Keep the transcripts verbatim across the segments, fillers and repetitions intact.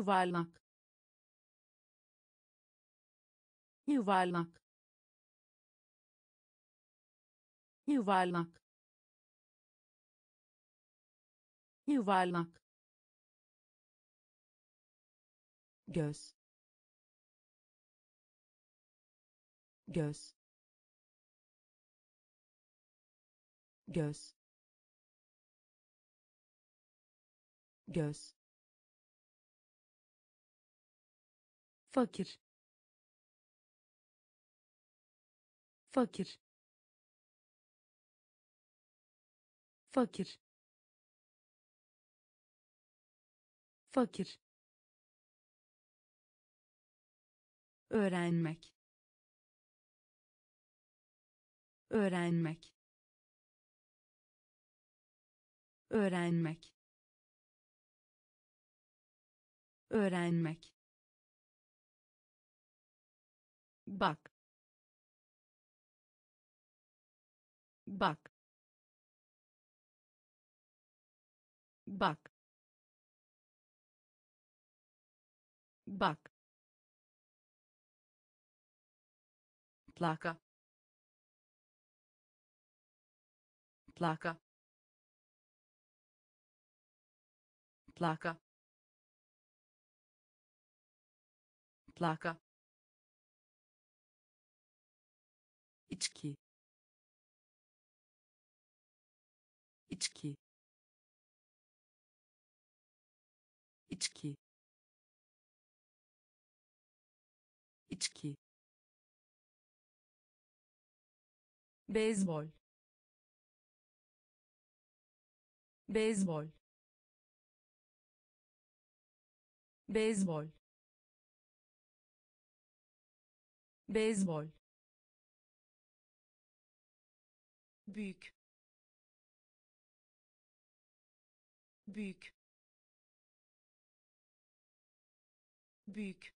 yuvarlak, yuvarlak, yuvarlak, yuvarlak, göz, göz, göz, göz, fakir, fakir, fakir, fakir, öğrenmek, öğrenmek, öğrenmek, öğrenmek, bak, bak, bak, bak, plaka, plaka, plaka, plaka, içki, içki, içki, içki, beyzbol, beyzbol, beyzbol, beyzbol, büyük, büyük, büyük,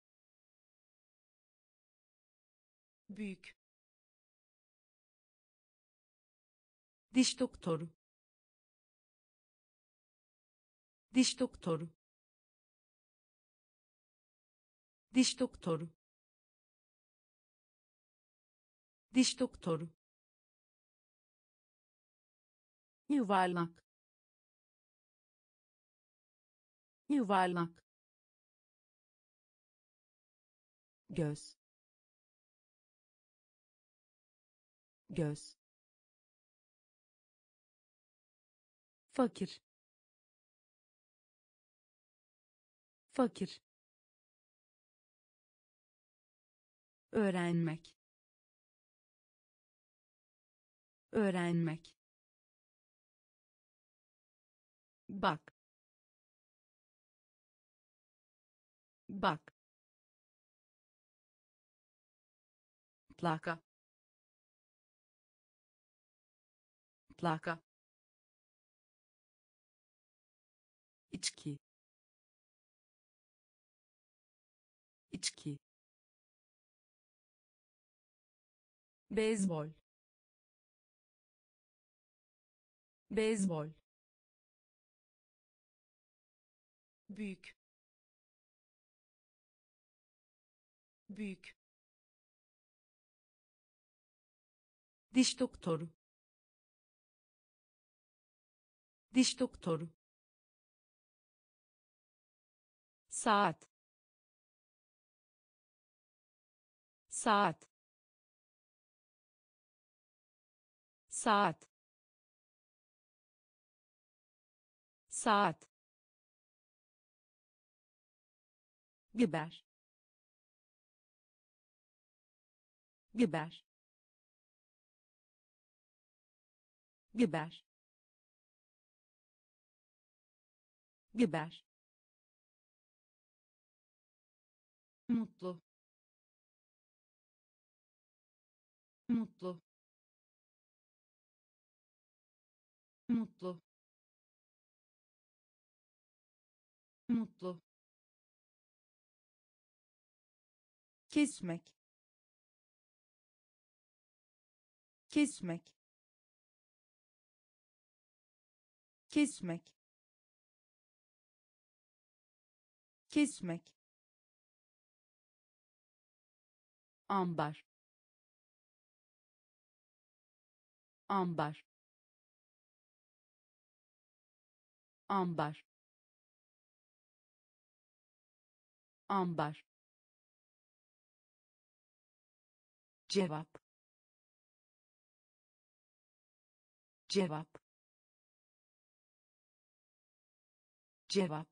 büyük, diş doktoru, diş doktoru, diş doktoru, diş doktoru, yuvarlak, yuvarlak, göz, göz, fakir, fakir, öğrenmek, öğrenmek, bak, bak, plaka, plaka, içki, içki, beyzbol, beyzbol, büyük, büyük, diş doktoru, diş doktoru, saat, saat, saat, saat, biber, biber, biber, biber, mutlu, mutlu, mutlu, mutlu, kesmek, kesmek, kesmek, kesmek, ambar, ambar, ambar, ambar, cevap, cevap, cevap,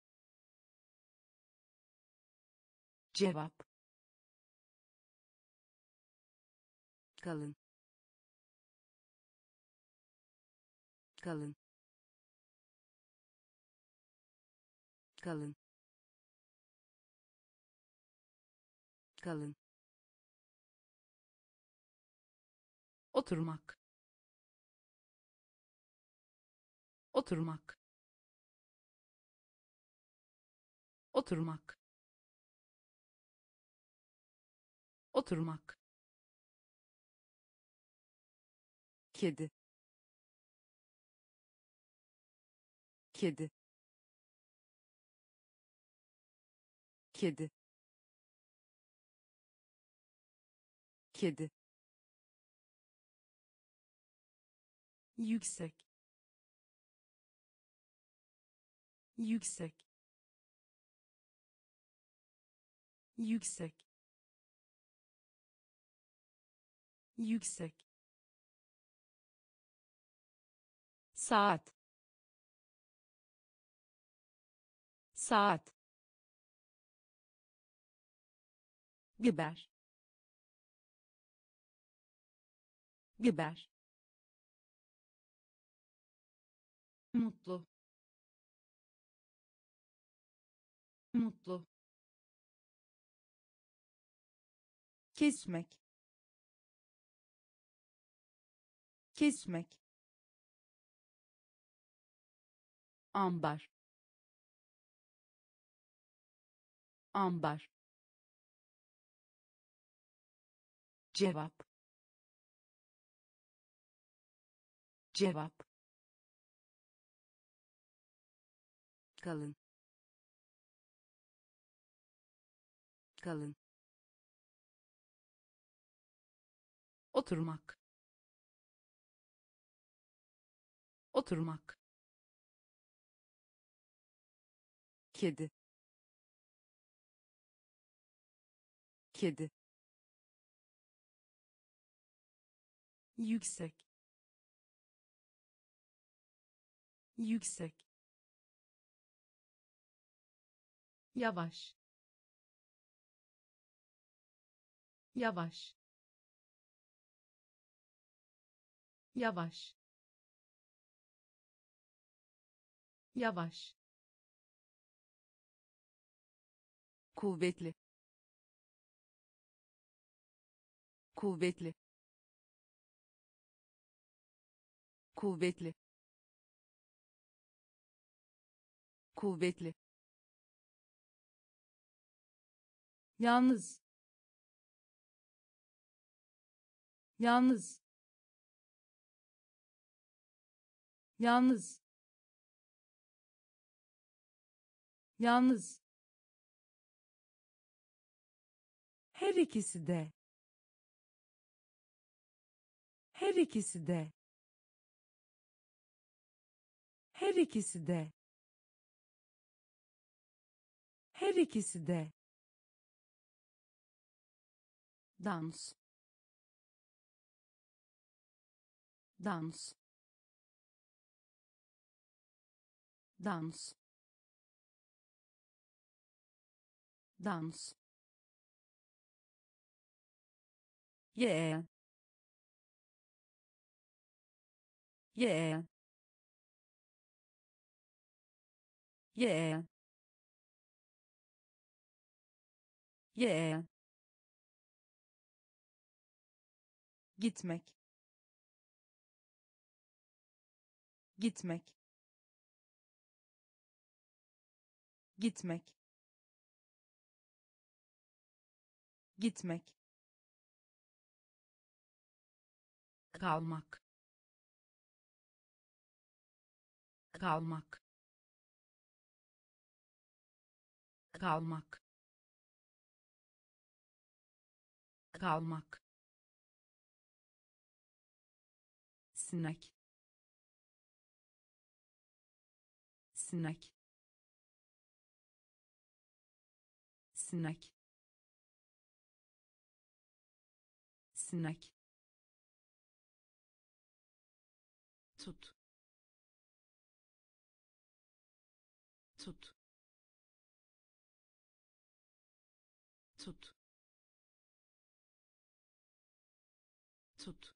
cevap, kalın, kalın, kalın, kalın, oturmak, oturmak, oturmak, oturmak, kedi, kedi, kedi, kedi, yüksek, yüksek, yüksek, yüksek, saat, saat, biber, biber, mutlu, mutlu, kesmek, kesmek, ambar, ambar, cevap, cevap, kalın, kalın, oturmak, oturmak, kedi, kedi, yüksek, yüksek, yavaş, yavaş, yavaş, yavaş, kuvvetli, kuvvetli, kuvvetli, kuvvetli, yalnız, yalnız, yalnız, yalnız, her ikisi de, her ikisi de, her ikisi de, her ikisi de, dans, dans, dans, dans, yeğen, yeğen, yeğen, yeğen, gitmek, gitmek, gitmek, gitmek, kalmak, kalmak, kalmak kalmak sinek sinek sinek sinek tut tut tut tut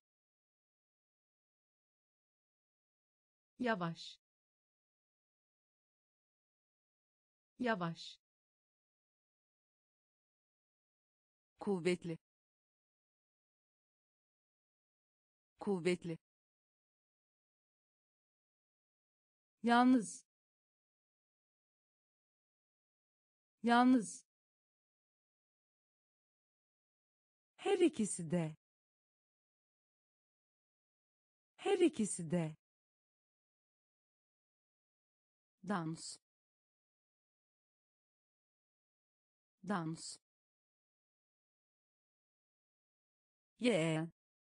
yavaş yavaş kuvvetli kuvvetli yalnız yalnız her ikisi de her ikisi de dans dans yeğen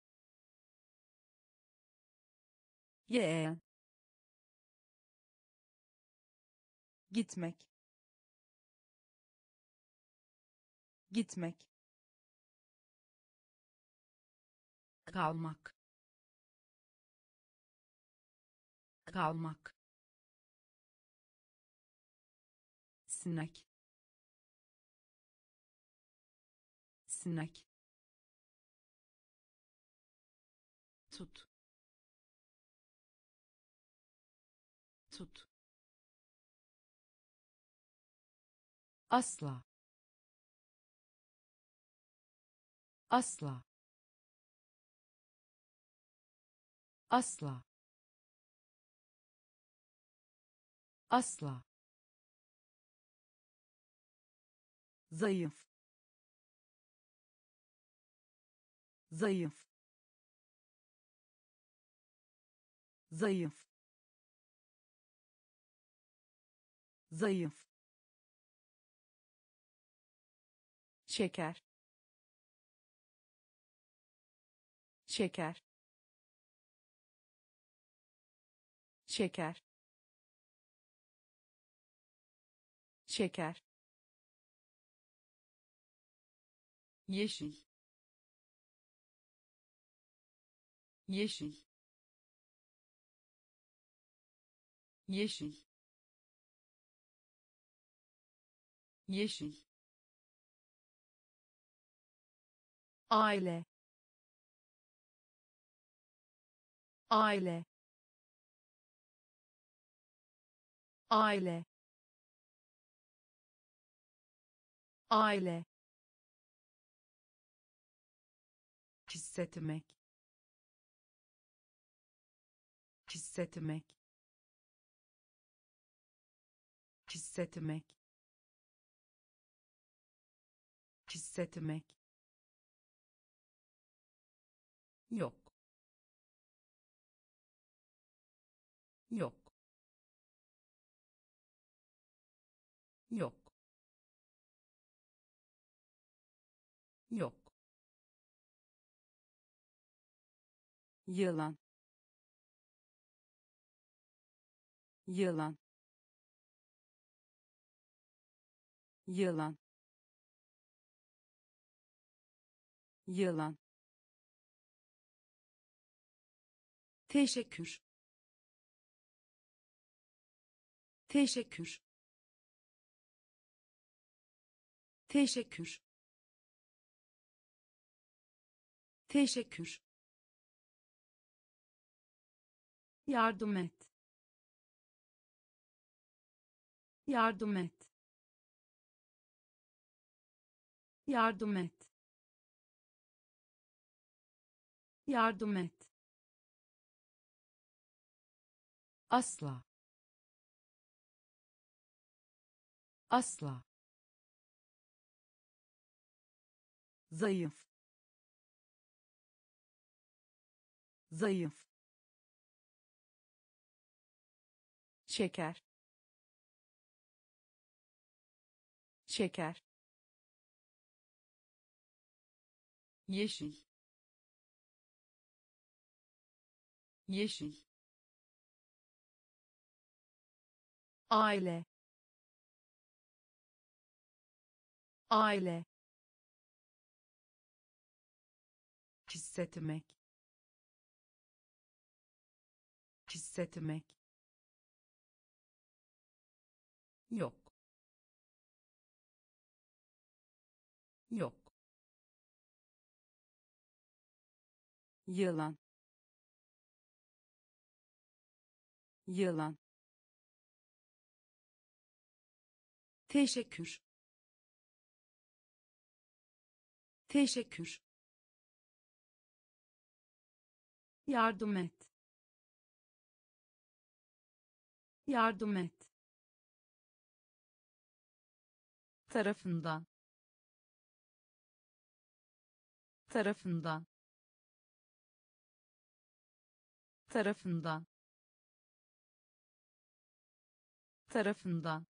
yeğen gitmek gitmek kalmak kalmak sinek sinek tut tut asla asla asla asla zayıf zayıf zayıf zayıf şeker şeker şeker şeker yeşil yeşil yeşil yeşil aile aile aile aile hissetmek hissetmek hissetmek hissetmek yok yok yok yok yılan yılan yılan yılan teşekkür teşekkür teşekkür teşekkür yardım et yardım et yardım et yardım et asla asla zayıf zayıf şeker şeker, yeşil, yeşil, aile, aile, hissetmek, hissetmek, yok, yok, yılan, yılan, teşekkür, teşekkür, yardım et, yardım et, tarafından, tarafından, tarafından, tarafından,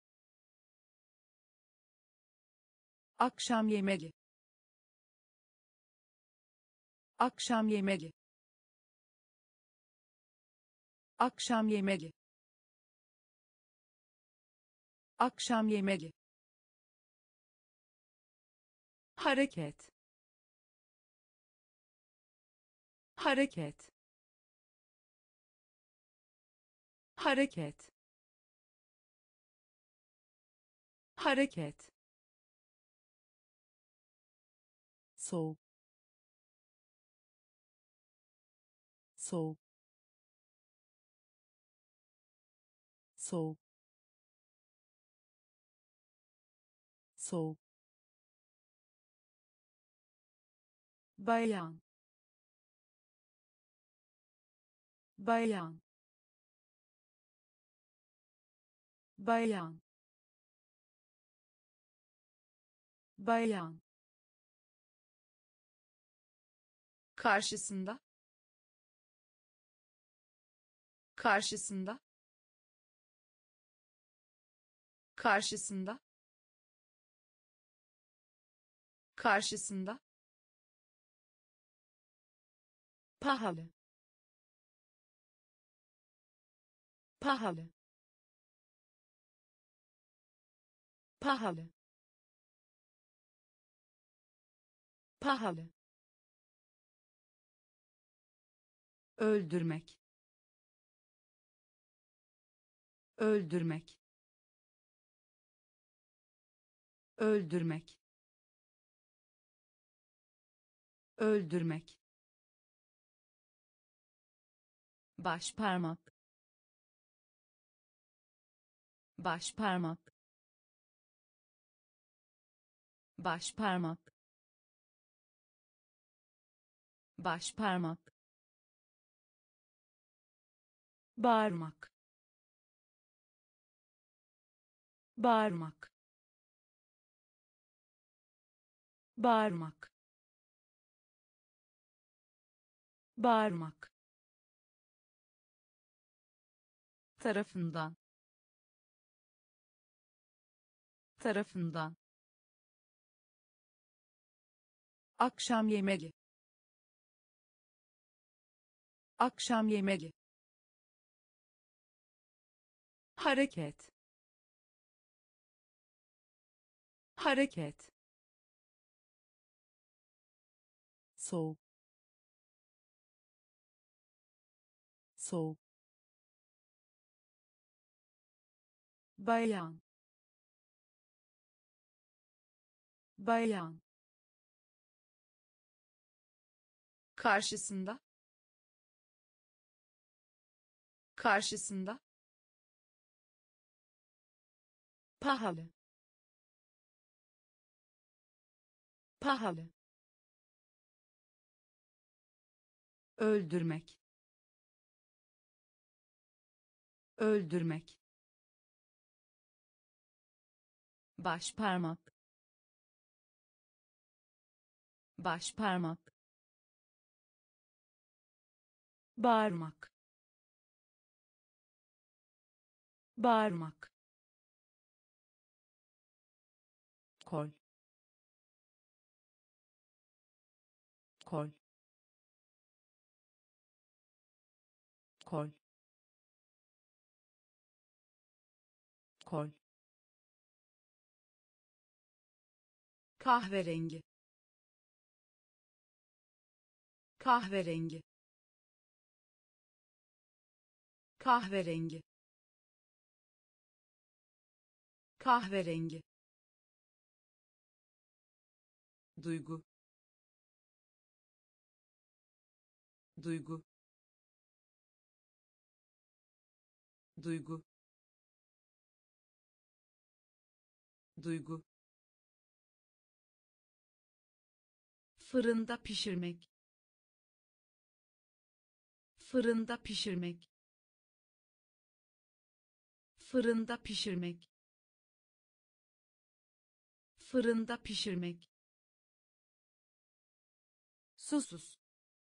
akşam yemeği, akşam yemeği, akşam yemeği, akşam yemeği, hareket, hareket, hareket, hareket, soğuk, soğuk, soğuk, soğuk, bayan, bayan, bayan, bayan, karşısında, karşısında, karşısında, karşısında, pahalı, pahalı, pahalı, pahalı, öldürmek, öldürmek, öldürmek, öldürmek, başparmak, başparmak, başparmak, başparmak, bağırmak, bağırmak, bağırmak, bağırmak, tarafından, tarafından, akşam yemeği, akşam yemeği, hareket, hareket, soğuk, soğuk, bayan, bayan, karşısında, karşısında, pahalı, pahalı, öldürmek, öldürmek, başparmak, başparmak, bağırmak, bağırmak, kol kol kol kol kahverengi kahverengi kahverengi kahverengi duygu duygu duygu duygu fırında pişirmek fırında pişirmek fırında pişirmek fırında pişirmek susuz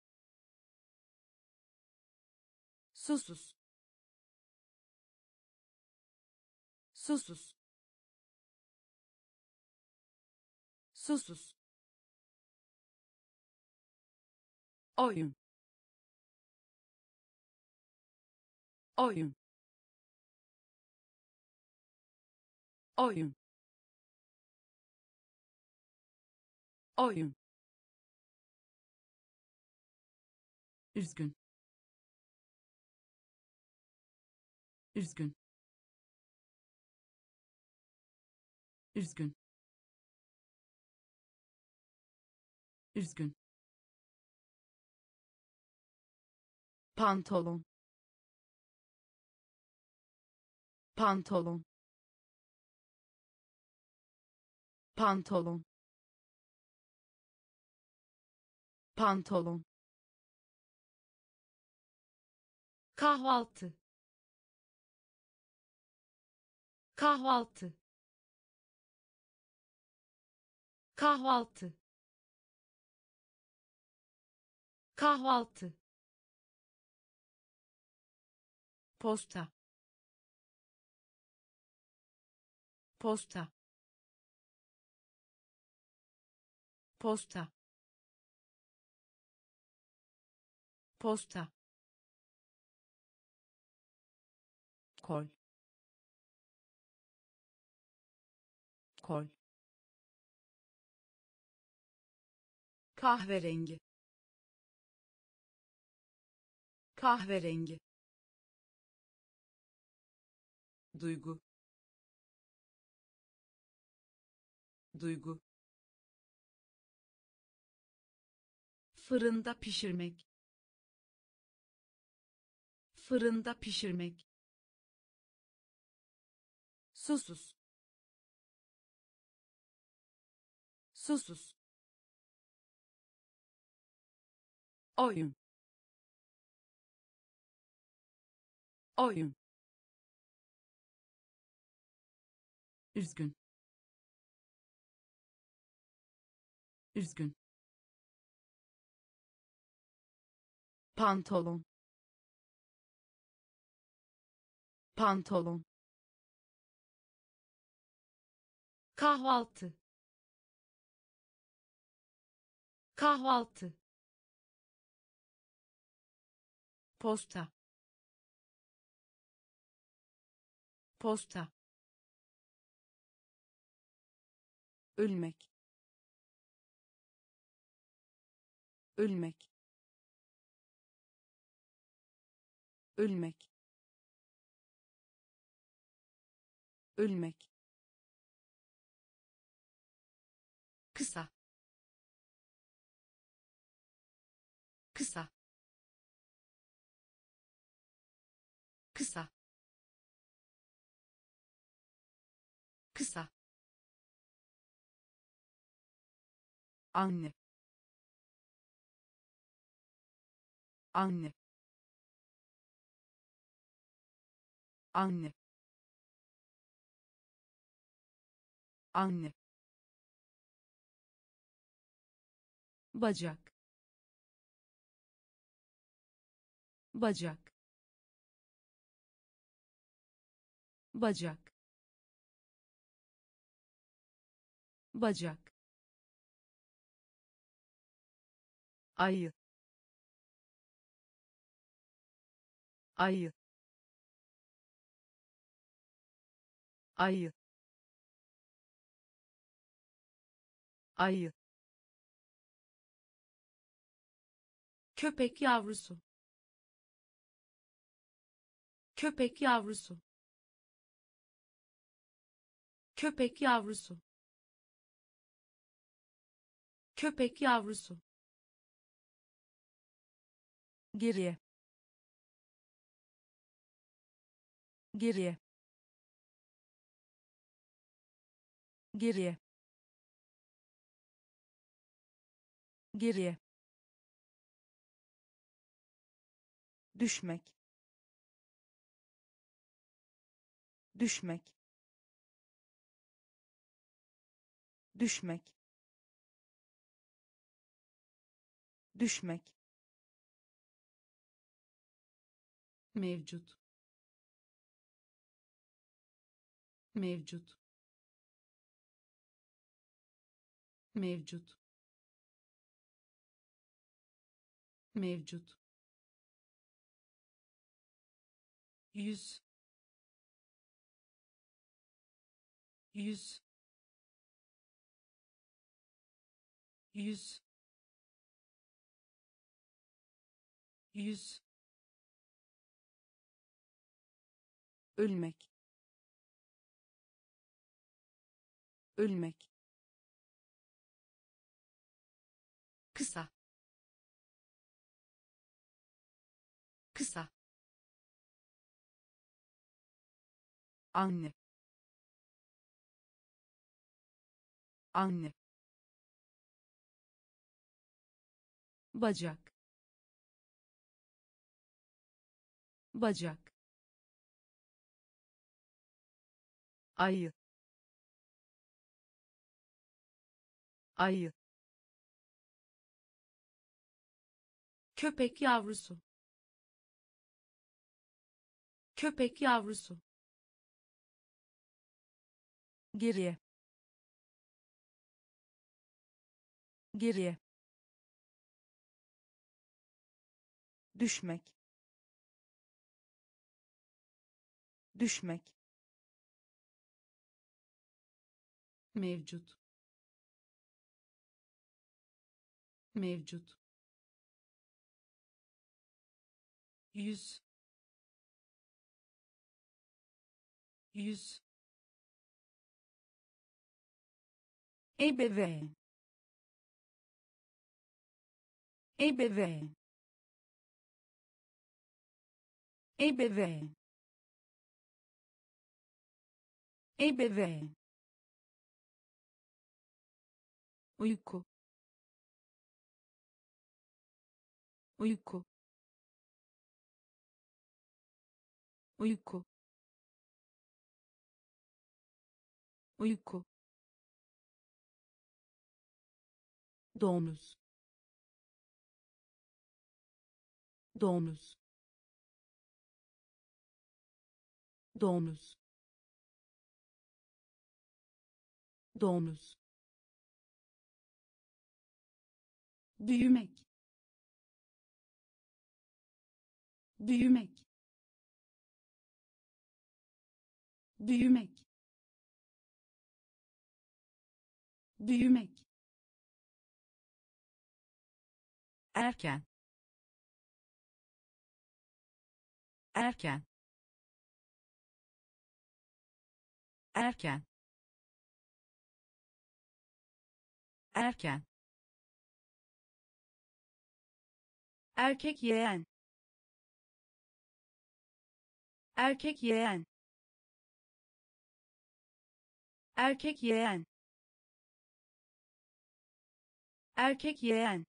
susuz susuz susuz oyun oyun oyun oyun üzgün üzgün üzgün üzgün pantolon pantolon pantolon pantolon kahvaltı kahvaltı kahvaltı kahvaltı posta posta posta posta kol kol kahverengi kahverengi duygu duygu fırında pişirmek fırında pişirmek susuz susuz oyun oyun üzgün üzgün pantolon pantolon kahvaltı kahvaltı posta posta ölmek ölmek ölmek ölmek kısa kısa kısa kısa anne anne anne anne bacak bacak bacak bacak, ayı, ayı, ayı, ayı, köpek yavrusu, köpek yavrusu, köpek yavrusu, köpek yavrusu, geriye, geriye, geriye, geriye, düşmek, düşmek, düşmek, düşmek, mevcut, mevcut, mevcut, mevcut, yüz, yüz, yüz, yüz, ölmek, ölmek, kısa, kısa, anne, anne, bacak, bacak, ayı, ayı, köpek yavrusu, köpek yavrusu, geriye, geriye, düşmek, düşmek, mevcut, mevcut, yüz, yüz, ebeveyn, ebeveyn, ebeveyn, ebeveyn, uyku, uyku, uyku, uyku, domuz, domuz, domuz, domuz, büyümek, büyümek, büyümek, büyümek, erken, erken, erken, erken, erkek yeğen, erkek yeğen, erkek yeğen, erkek yeğen,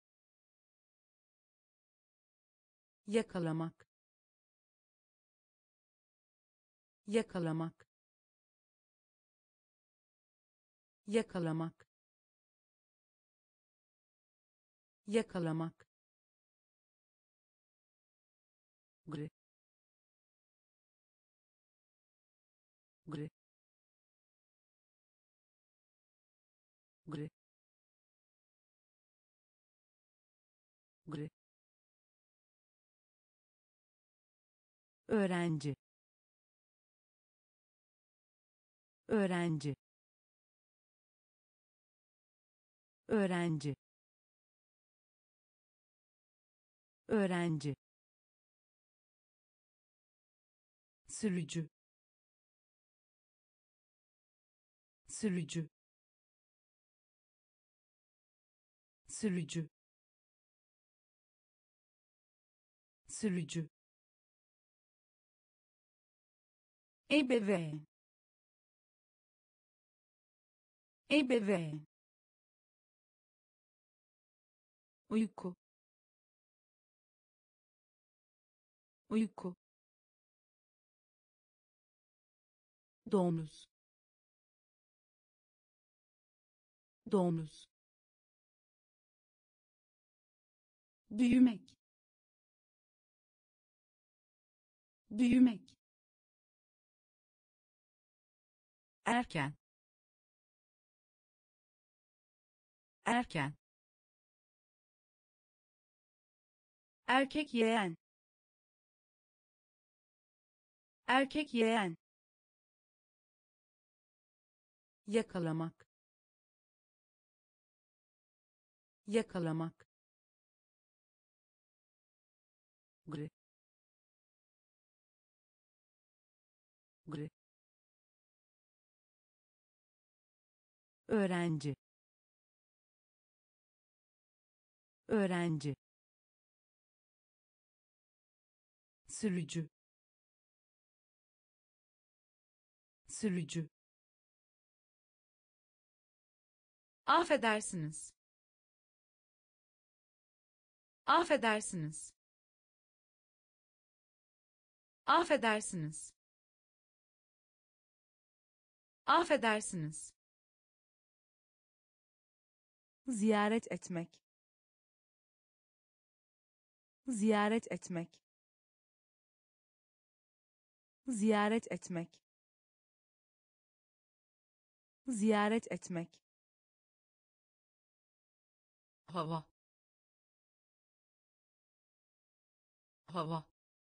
yakalamak, yakalamak, yakalamak, yakalamak, gri, gri, gri, gri, öğrenci, öğrenci, öğrenci, öğrenci, sürücü, sürücü, sürücü, sürücü, ebeveyn, ebeveyn, uyku, uyku, domuz, domuz, büyümek, büyümek, erken, erken, erkek yeğen, erkek yeğen, yakalamak, yakalamak, gri, gri, öğrenci, öğrenci, sürücü, sürücü, Affedersiniz. Affedersiniz. Affedersiniz. Affedersiniz. ziyaret etmek, ziyaret etmek, ziyaret etmek, ziyaret etmek, Hava. Hava.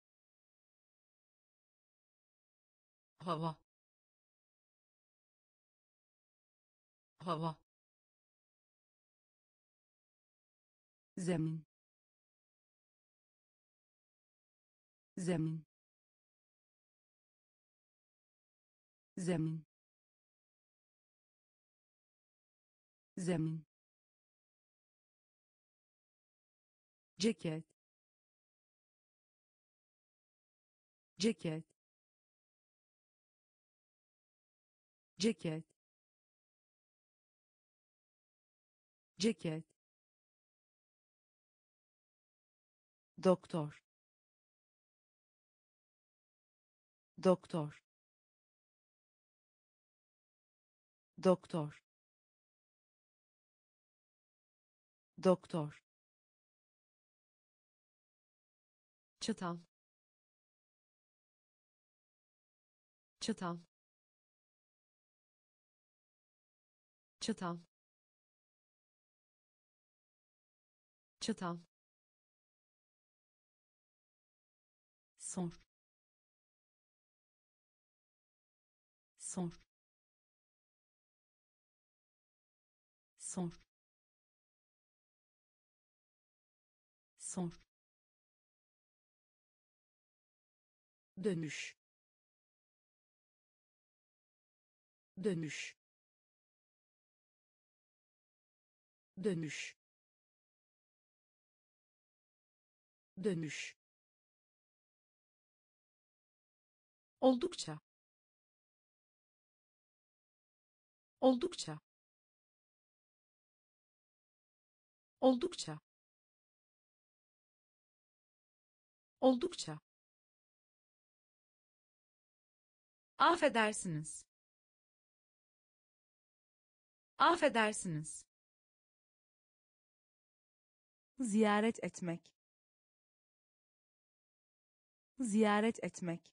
Hava. Hava. zemin, zemin, zemin, zemin, ceket, ceket, ceket, ceket, doktor, doktor, doktor, doktor, Çatal. Çatal. Çatal. Çatal. Sor. Sor. Sor. Sor. dönüş, dönüş, dönüş, dönüş, Oldukça. Oldukça. Oldukça. Oldukça. Affedersiniz. Affedersiniz. ziyaret etmek, ziyaret etmek,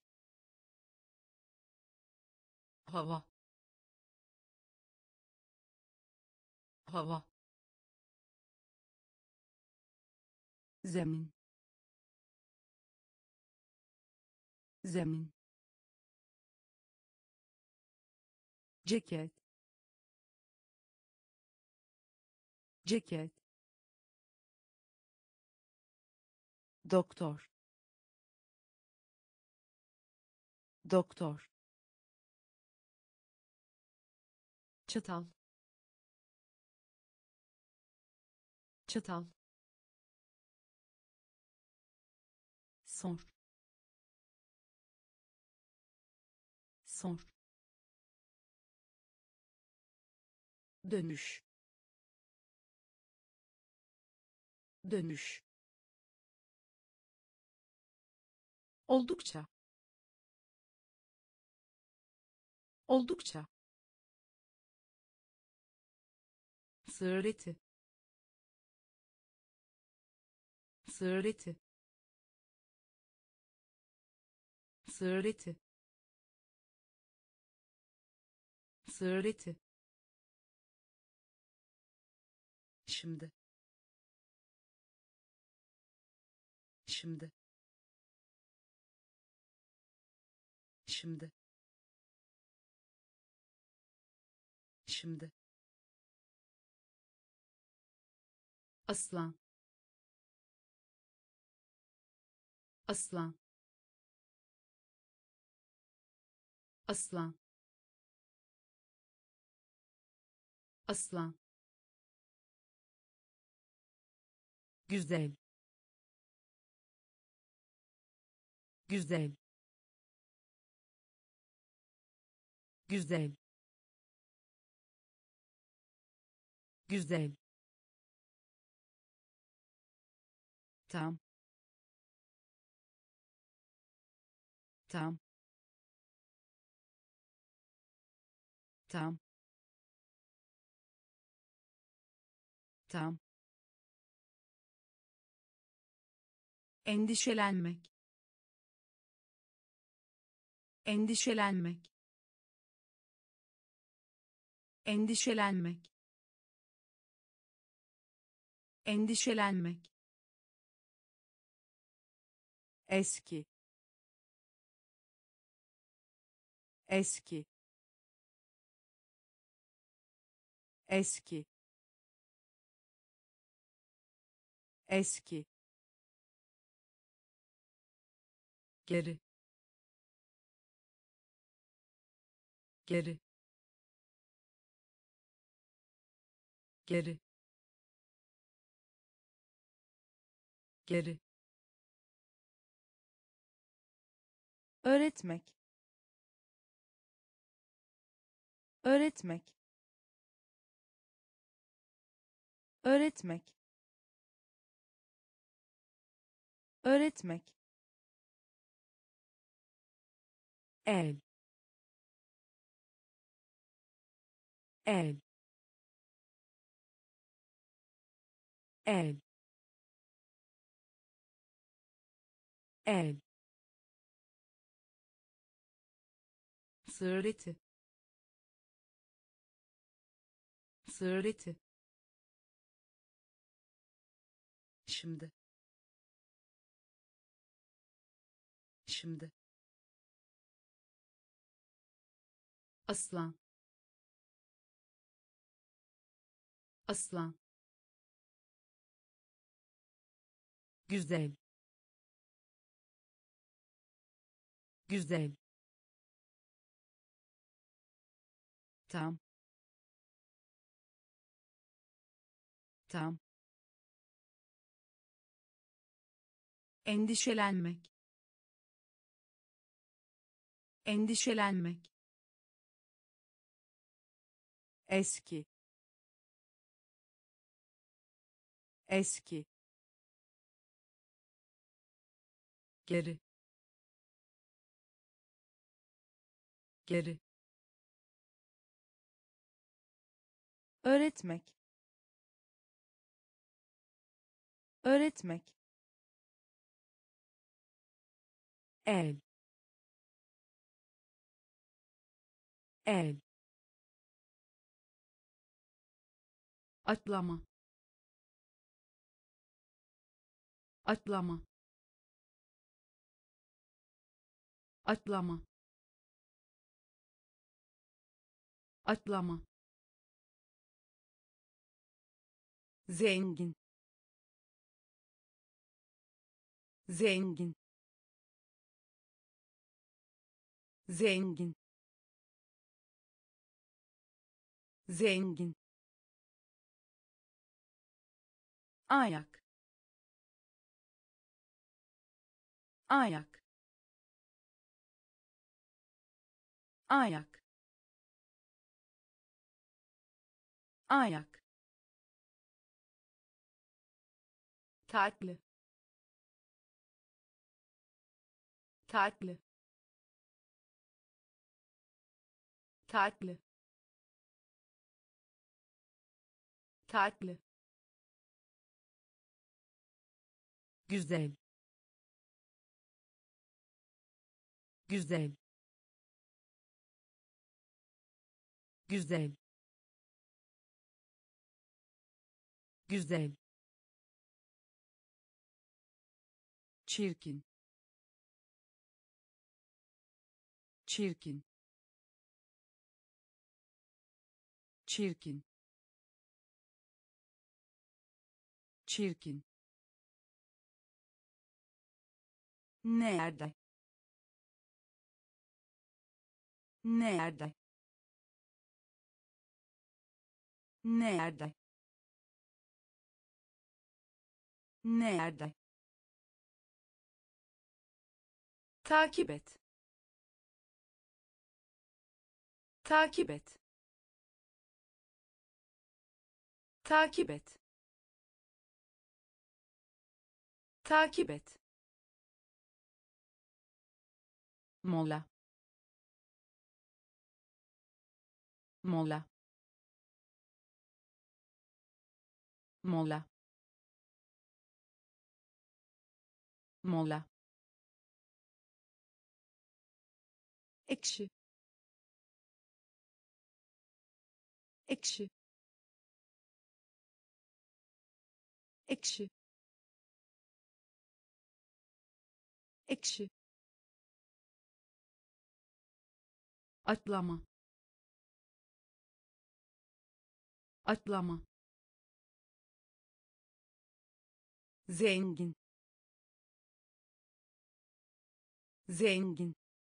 Hava. hava, zemin, zemin, ceket, ceket, doktor, doktor, çatal, çatal, sor, sor, dönüş, dönüş, oldukça, oldukça, sığır eti, sığır eti, sığır eti, sığır eti, şimdi, şimdi, şimdi, şimdi, aslan, aslan, aslan, aslan, güzel, güzel, güzel, güzel, tam, tam, tam, tam, endişelenmek, endişelenmek, endişelenmek, endişelenmek, eski, eski, eski, eski, geri, geri, geri, geri, öğretmek, öğretmek, öğretmek, öğretmek, el, el, el, el, sığır eti, sığır eti, şimdi, şimdi, aslan, aslan, güzel, güzel, tam, tam, endişelenmek, endişelenmek, eski, eski, geri, geri, öğretmek, öğretmek, el, el, atlama, atlama, atlama, atlama, zengin, zengin, zengin, zengin, ayak, ayak, ayak, ayak, tatlı, tatlı, tatlı, tatlı, güzel, güzel, güzel, güzel, çirkin, çirkin, çirkin, çirkin, nerede, nerede, nerede, nerede, takip et, takip et, takip et, takip et, mola, mola, mola, mola, ekşi, ekşi, ekşi, ekşi, atlama, atlama, zengin, zengin,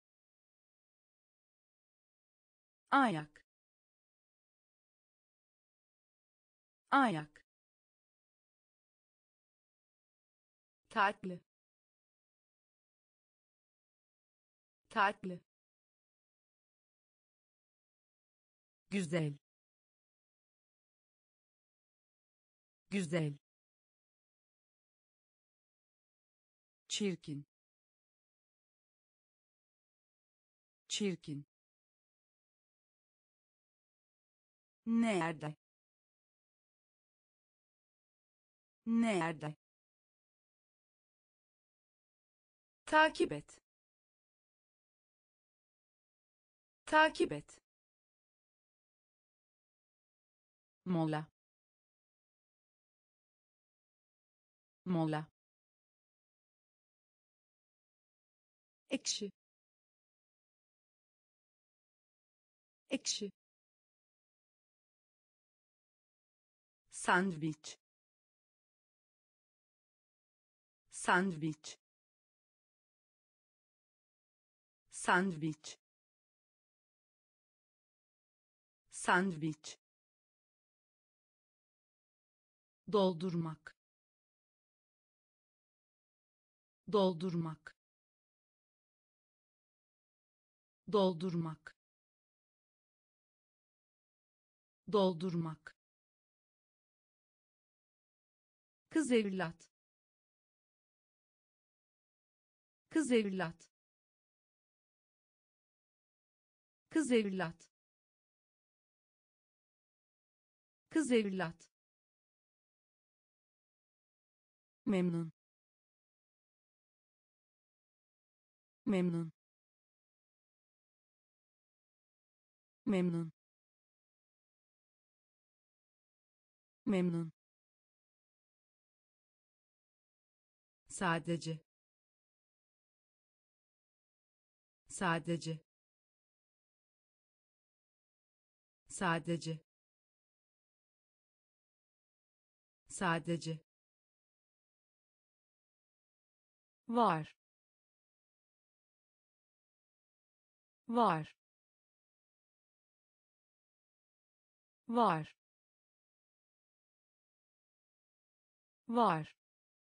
ayak, ayak, tatlı, tatlı, güzel, güzel, çirkin, çirkin, nerede, nerede, takip et, takip et, mola, mola, ekşi, ekşi, sandviç, sandviç, sandviç, sandviç, doldurmak, doldurmak, doldurmak, doldurmak, kız evlat, kız evlat, kız evlat, kız evlat, memnun, memnun, memnun, memnun, sadece, sadece, sadece, sadece, var, var, var, var,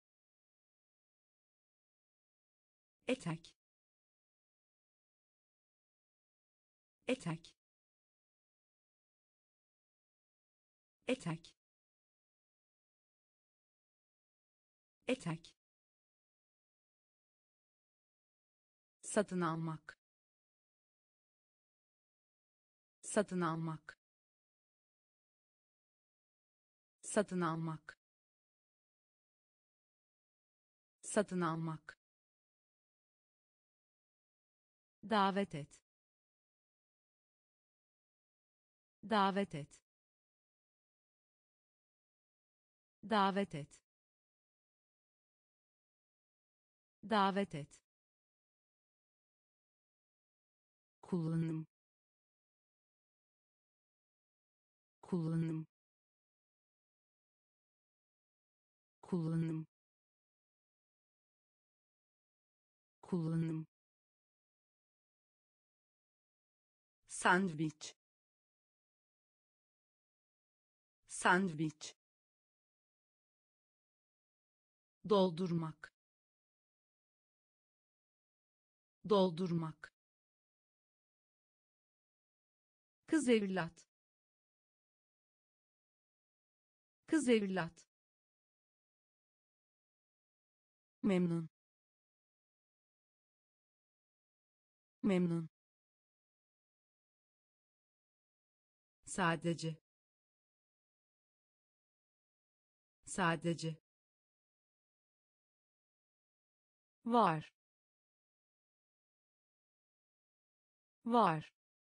etek, etek, etek, etek, satın almak, satın almak, satın almak, satın almak, davet et, davet et, davet et, davet et, kullanım, kullanım, kullanım, kullanım, sandviç, sandviç, doldurmak, doldurmak, kız evlat, kız evlat, memnun, memnun, sadece, sadece, var, var,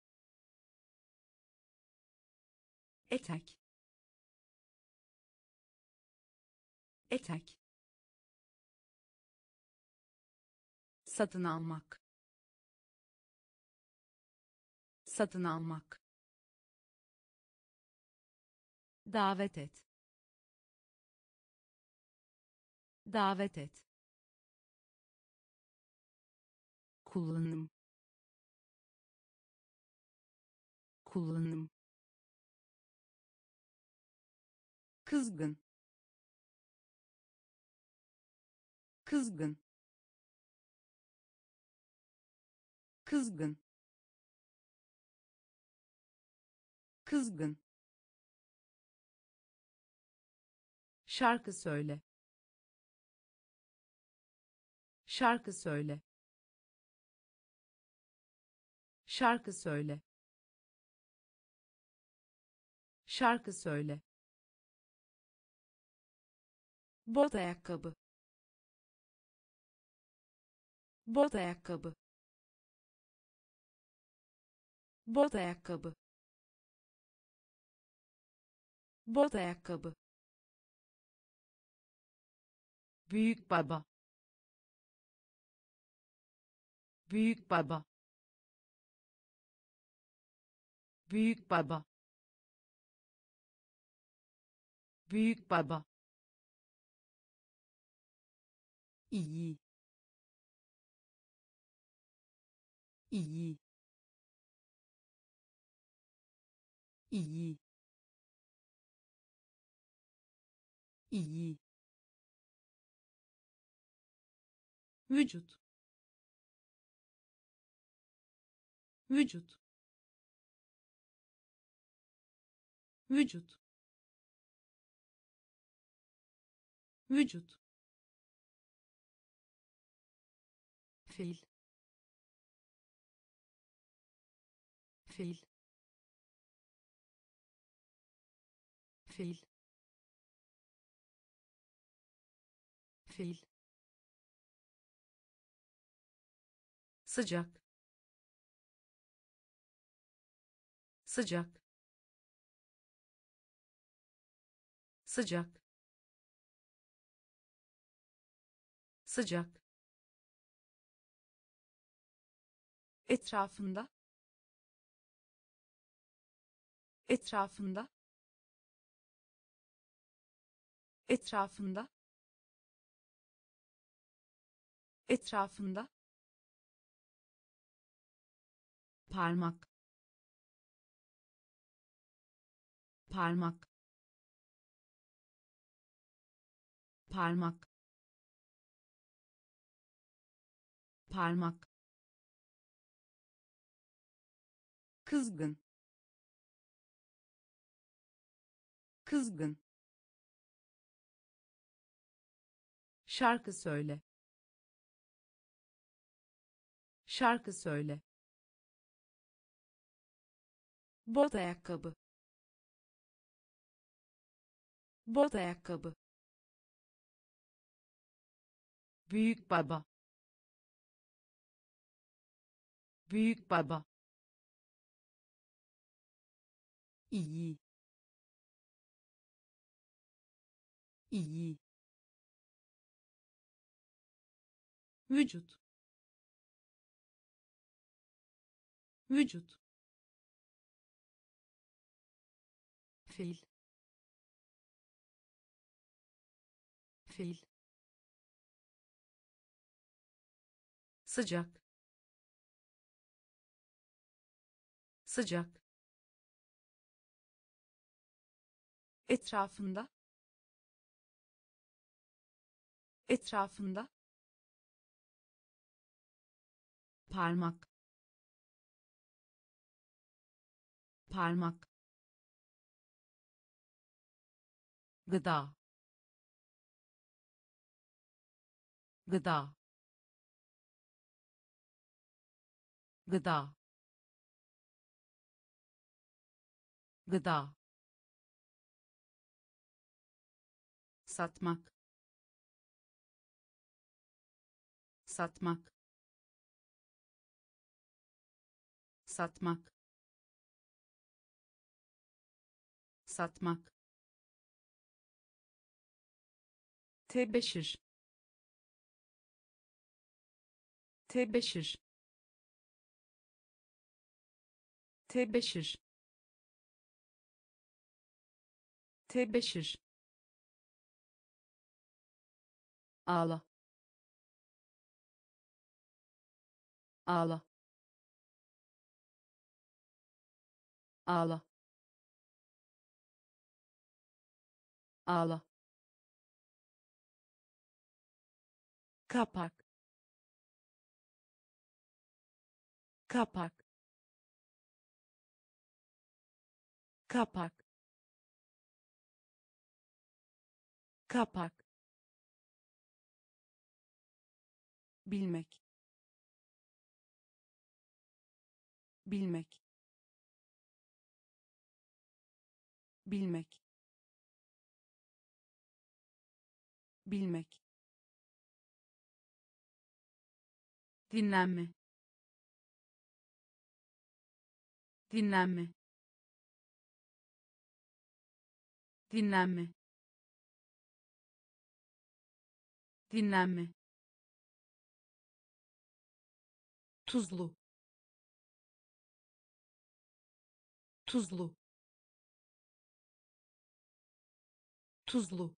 etek, etek, satın almak, satın almak, davet et, davet et, kullanım, kullanım, kızgın, kızgın, kızgın, kızgın, şarkı söyle, şarkı söyle, şarkı söyle, şarkı söyle, bot ayakkabı, bot ayakkabı, bot ayakkabı, bot ayakkabı, büyük baba, büyük baba, büyük baba, büyük baba, iyi, iyi, iyi, iyi, vücut, vücut, vücut, vücut, fil, fil, fil, fil, sıcak, sıcak, sıcak, sıcak, etrafında, etrafında, etrafında, etrafında, parmak, parmak, parmak, parmak, kızgın, kızgın, şarkı söyle, şarkı söyle, bot ayakkabı, bot ayakkabı, büyük baba, büyük baba, iyi, iyi, vücut, vücut, fil, fil, sıcak, sıcak, etrafında, etrafında, parmak, parmak, gıda, gıda, gıda, gıda, satmak, satmak, satmak, satmak, tebeşir, tebeşir, tebeşir, tebeşir, ağla, ağla, ağla, ağla, kapak, kapak, kapak, kapak, bilmek, bilmek, bilmek, bilmek, dinlenme, dinlenme, dinlenme, dinlenme, tuzlu, tuzlu, tuzlu,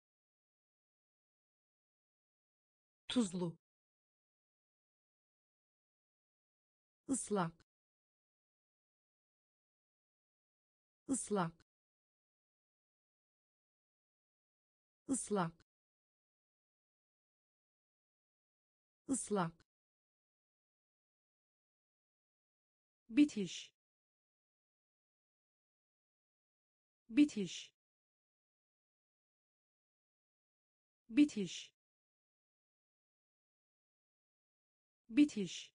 tuzlu, ıslak, ıslak, ıslak, ıslak, bitiş, bitiş, bitiş, bitiş,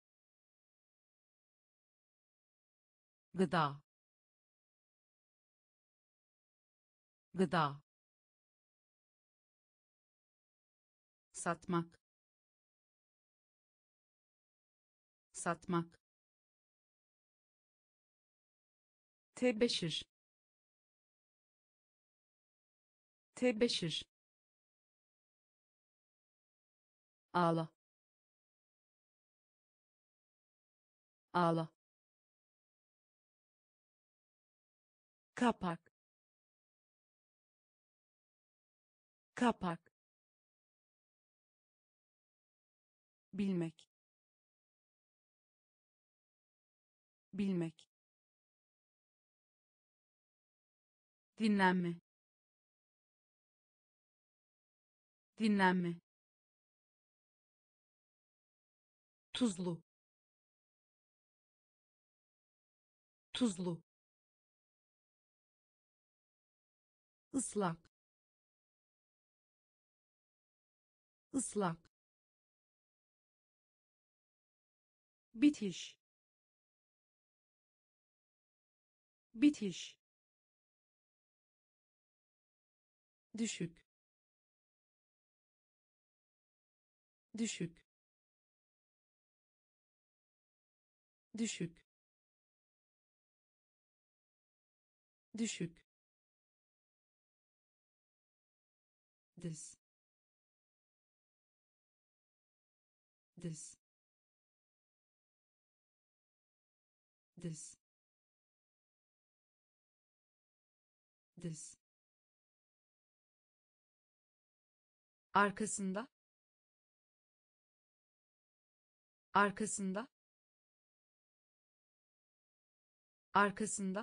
gıda, gıda, satmak, satmak, tebeşir, tebeşir, ağla, ağla, kapak, kapak, bilmek, bilmek, dinlenme, dinlenme, tuzlu, tuzlu, ıslak, ıslak, bitiş, bitiş, düşük, düşük, düşük, düşük, diz, diz, diz, diz, arkasında, arkasında, arkasında,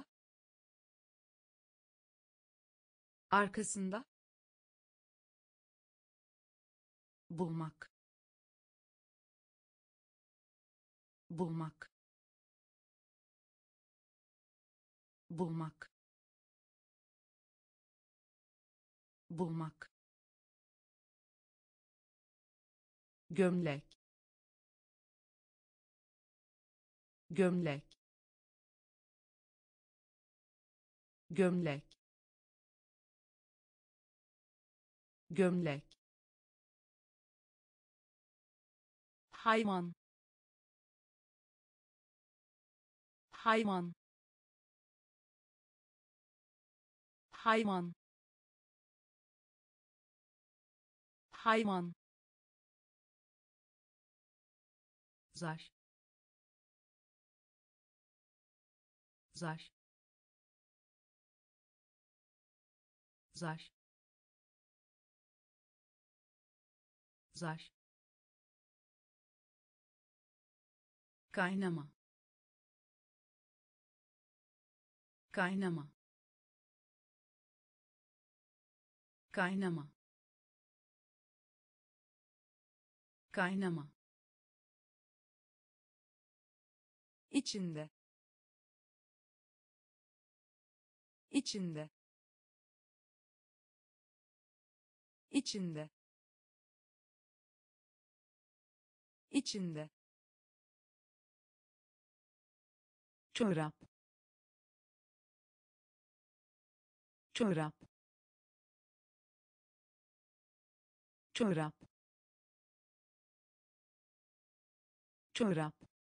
arkasında, bulmak, bulmak, bulmak, bulmak, gömlek, gömlek, gömlek, gömlek, hayvan, hayvan, hayvan, hayvan, zar, zar, zar, zar, kaynama, kaynama, kaynama, kaynama, içinde, içinde, içinde, içinde, çorap, çorap, çorap, çorap,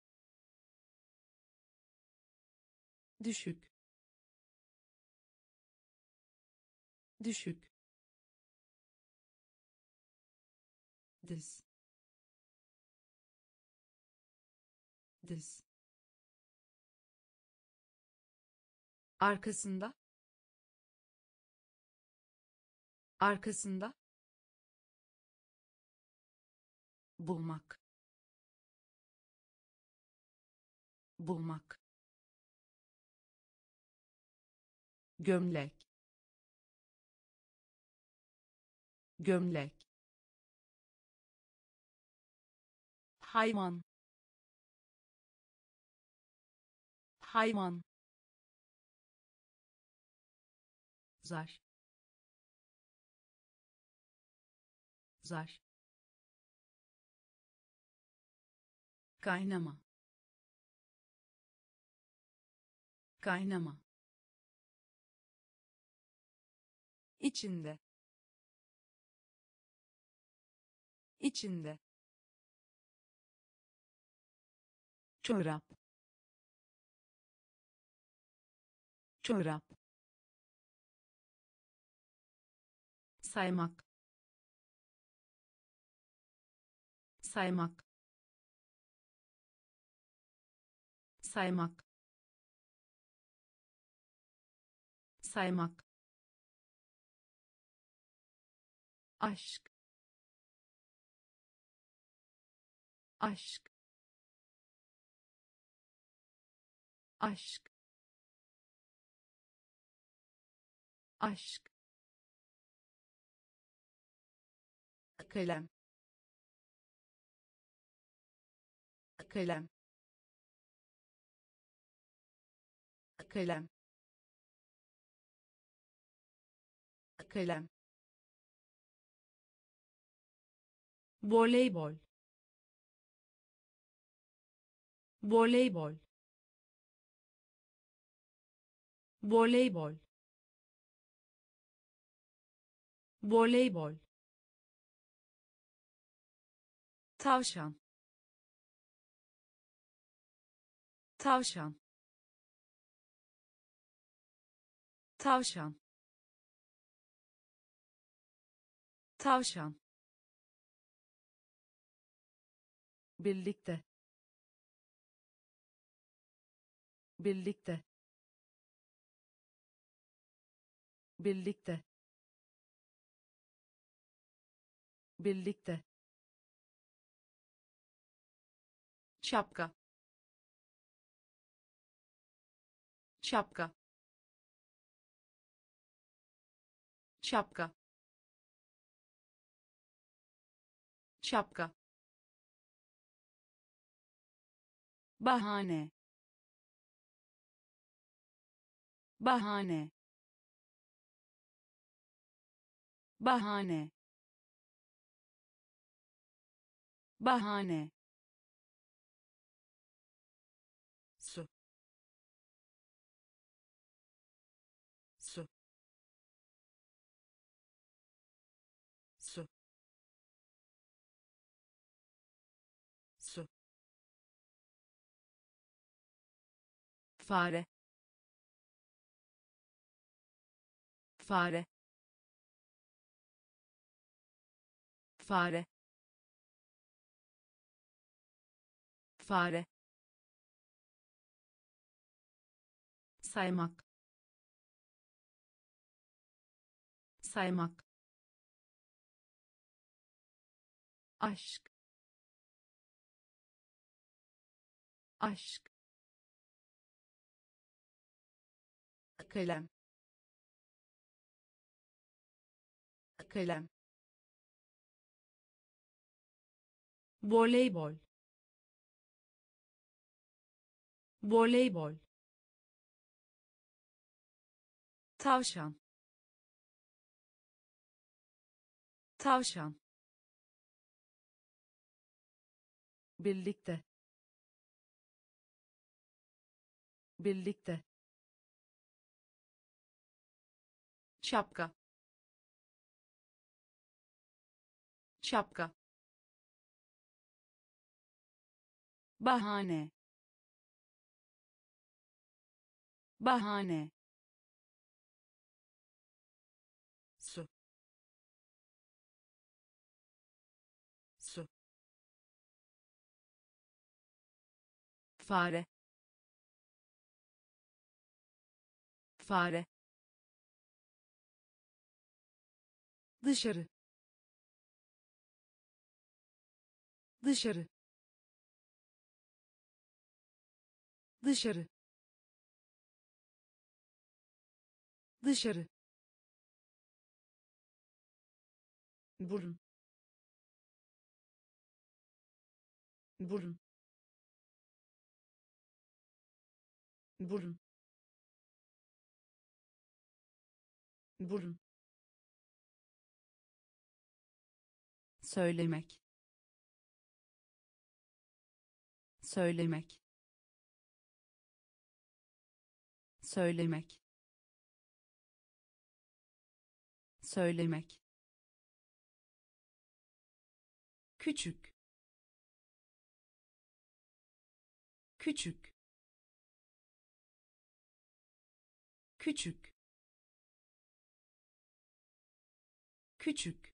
düşük, düşük, diz, diz, arkasında, arkasında, bulmak, bulmak, gömlek, gömlek, hayvan, hayvan, zar, zar, kaynama, kaynama, içinde, içinde, çorap, çorap, saymak, saymak, saymak, saymak, aşk, aşk, aşk, aşk, kalem, kalem, kalem, kalem, voleybol, voleybol, voleybol, voleybol, tavşan, tavşan, tavşan, tavşan, birlikte, birlikte, birlikte, birlikte, şapka, şapka, şapka, şapka, bahane, bahane, bahane, bahane, su, su, su, su, fare, fare, fare, fare, saymak, saymak, aşk, aşk, kalem, kalem, voleybol, voleybol, tavşan, tavşan, birlikte, birlikte, şapka, şapka, bahane, bahane, su, su, fare, fare, dışarı, dışarı, dışarı, dışarı, burun, burun, burun, burun, söylemek, söylemek, söylemek, söylemek, küçük, küçük, küçük, küçük,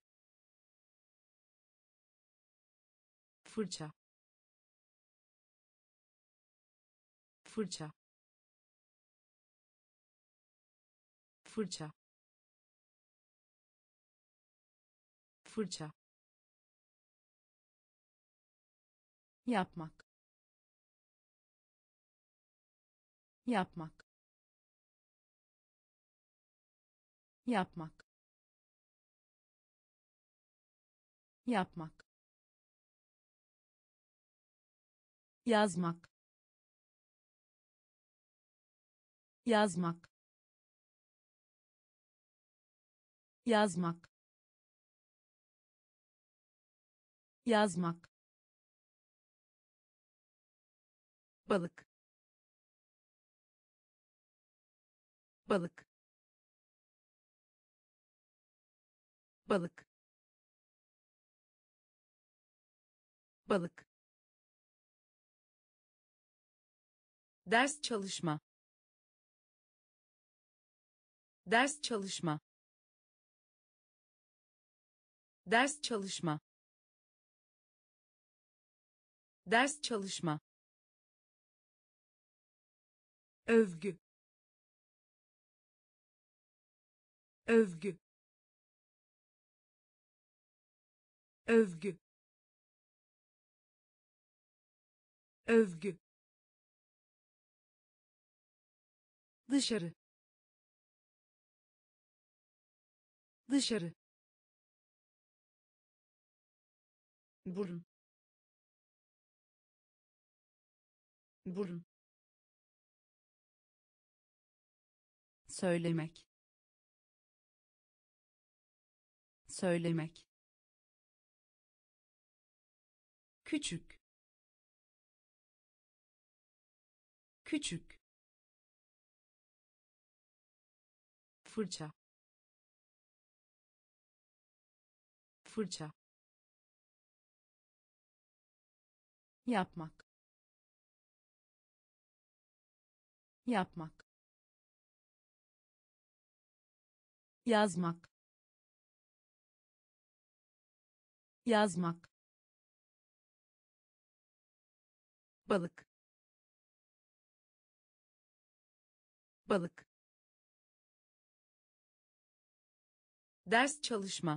fırça, fırça, fırça, fırça, yapmak, yapmak, yapmak, yapmak, yazmak, yazmak, yazmak, yazmak, balık, balık, balık, balık, ders çalışma, ders çalışma, ders çalışma, ders çalışma, övgü, övgü, övgü, övgü, dışarı, dışarı, burun, burun, söylemek, söylemek, küçük, küçük, fırça, fırça, yapmak, yapmak, yazmak, yazmak, balık, balık, ders çalışma,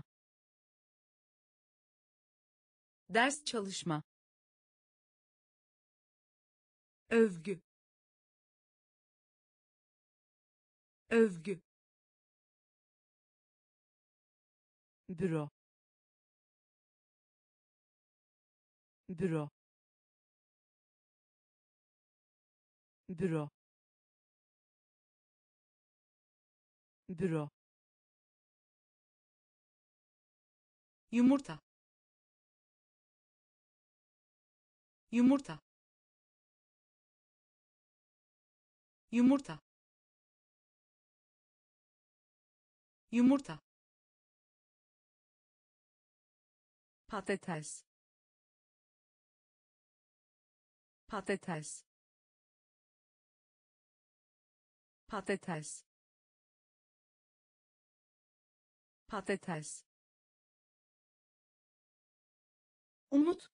ders çalışma, övgü, övgü, büro, büro, büro, büro, yumurta, yumurta, yumurta, yumurta, patates, patates, patates, patates, umut,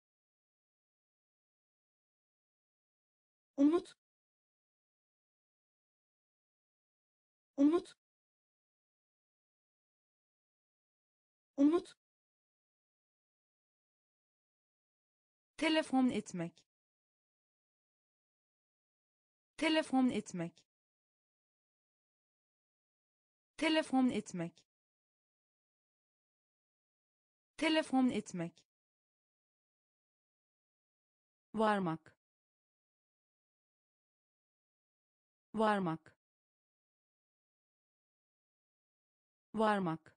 umut, umut, umut, telefon etmek, telefon etmek, telefon etmek, telefon etmek, varmak, varmak, varmak,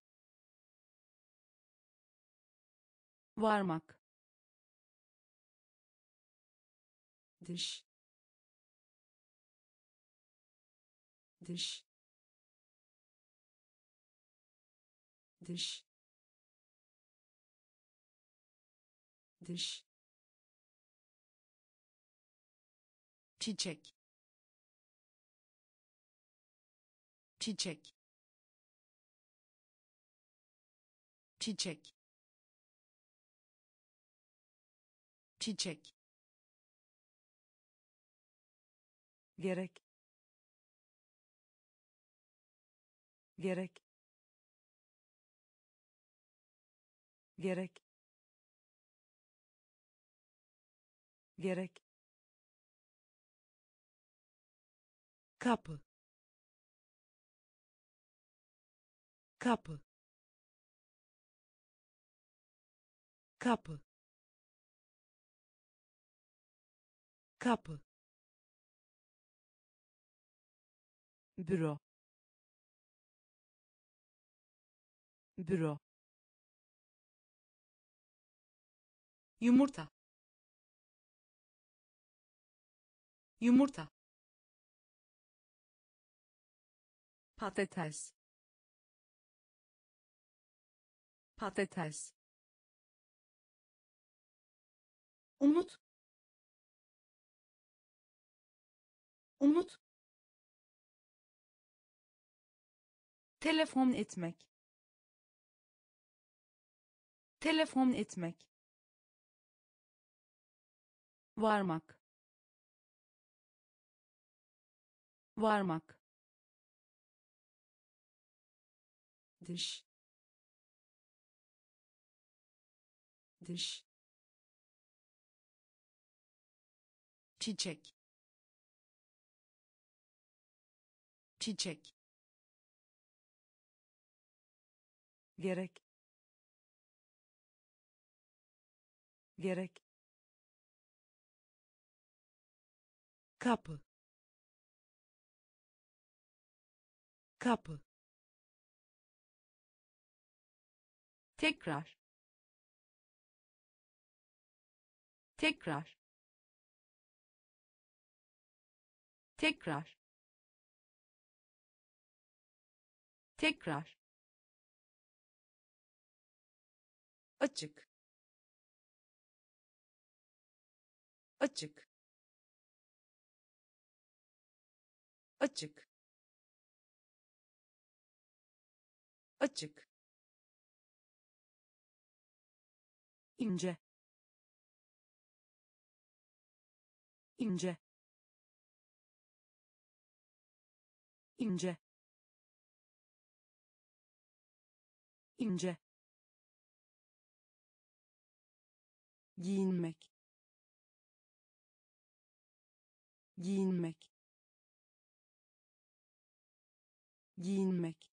varmak, dış, dış, dış, dış, çiçek, çiçek, çiçek çiçek gerek gerek gerek gerek kapı kapı kapı kapı büro büro yumurta yumurta patates patates umut umut telefon etmek telefon etmek varmak varmak dış dış çiçek çiçek gerek gerek kapı kapı tekrar tekrar tekrar tekrar açık açık açık açık ince ince ince ince giyinmek giyinmek giyinmek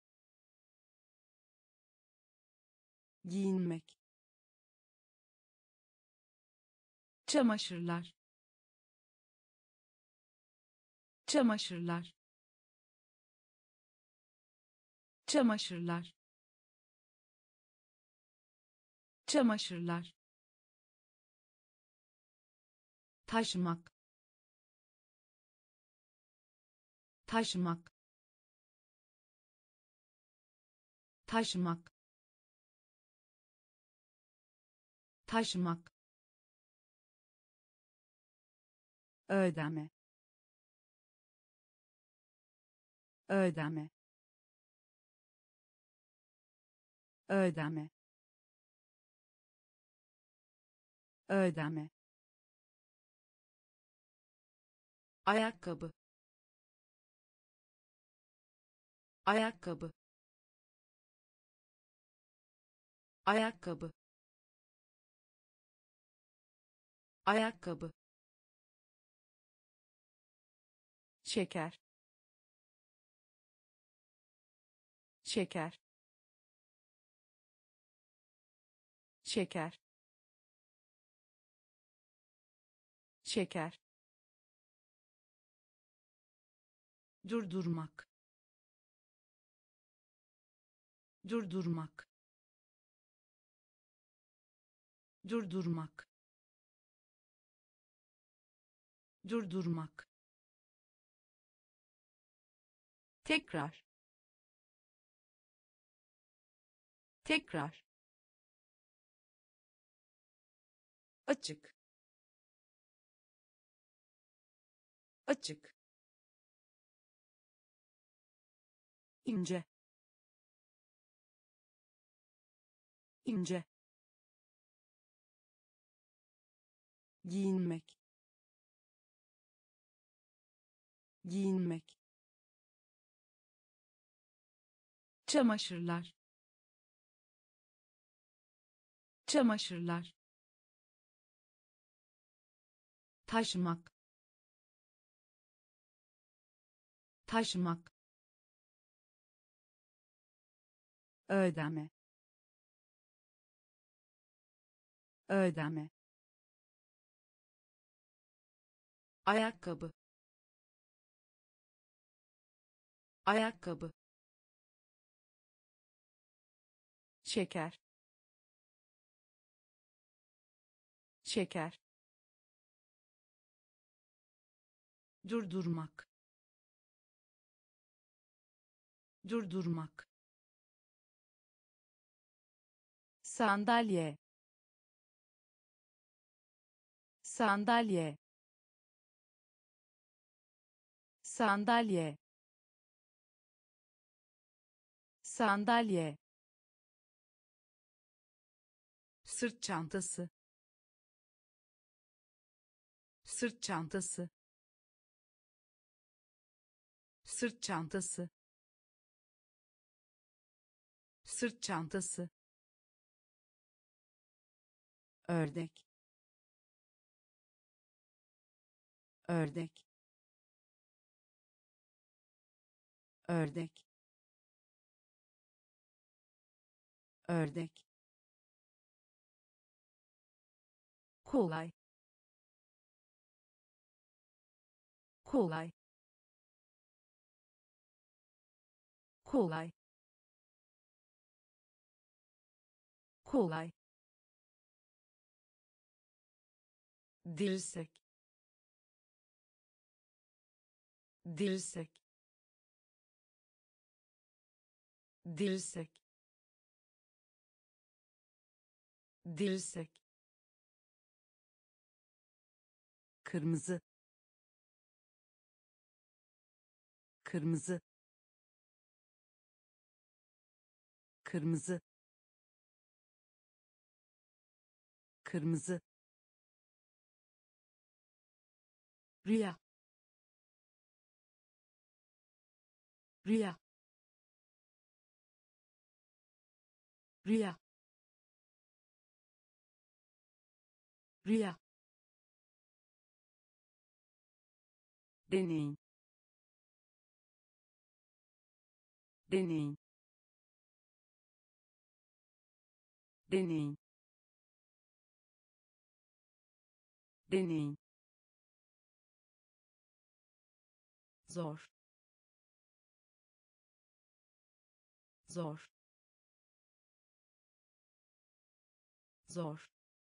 giyinmek çamaşırlar çamaşırlar çamaşırlar çamaşırlar taşımak taşımak taşımak taşımak ödeme ödeme ödeme ödeme ayakkabı ayakkabı ayakkabı ayakkabı şeker şeker şeker şeker durdurmak durdurmak durdurmak durdurmak tekrar tekrar açık açık ince ince, giyinmek, giyinmek, çamaşırlar, çamaşırlar, taşımak, taşımak, ödeme, ödeme, ayakkabı, ayakkabı, şeker, şeker, durdurmak, durdurmak, sandalye, sandalye, sandalye, sandalye, sırt çantası, sırt çantası, sırt çantası, sırt çantası, ördek, ördek, ördek, ördek, kolay, kolay, kolay, kolay, dirsek, dirsek, dirsek, dirsek, kırmızı, kırmızı, kırmızı, kırmızı, rüya, rüya, rüya, rüya, deneyim, deneyim, deneyim, deneyim, zor, zor, zor,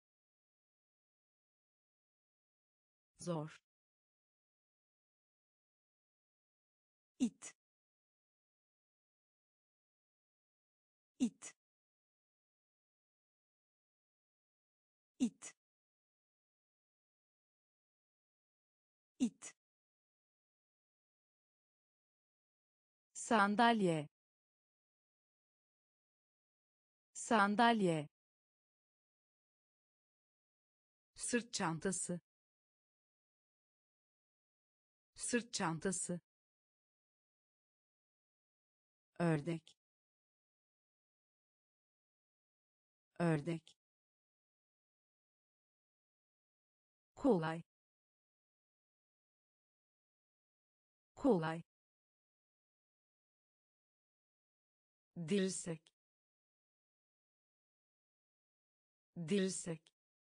zor, it, it, it, it, sandalye, sandalye, sırt çantası, sırt çantası, ördek, ördek, kolay, kolay, dirsek, dirsek,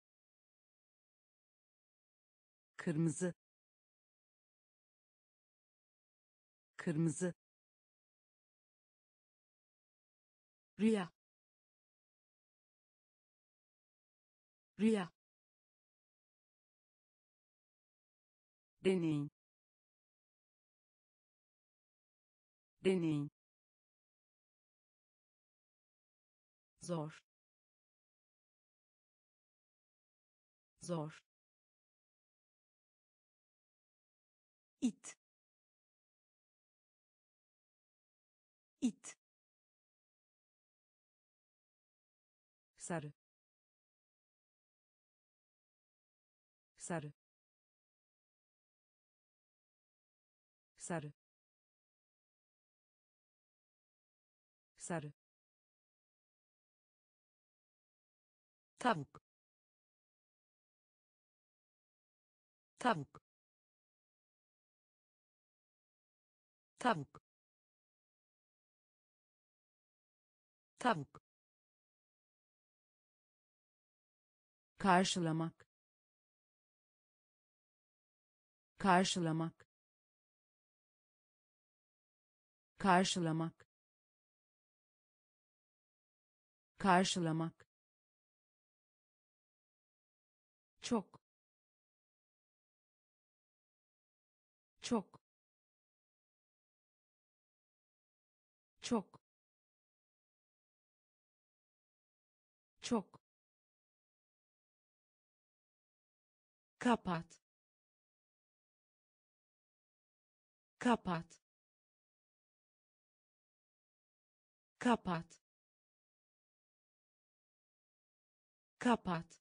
kırmızı, kırmızı, rüya, rüya, deneyim, deneyim, zor, zor, it, it, sarı, sarı, sarı, sarı, tavuk, tavuk, tavuk, tavuk, karşılamak, karşılamak, karşılamak, karşılamak, çok, çok, çok, çok, kapat, kapat, kapat, kapat,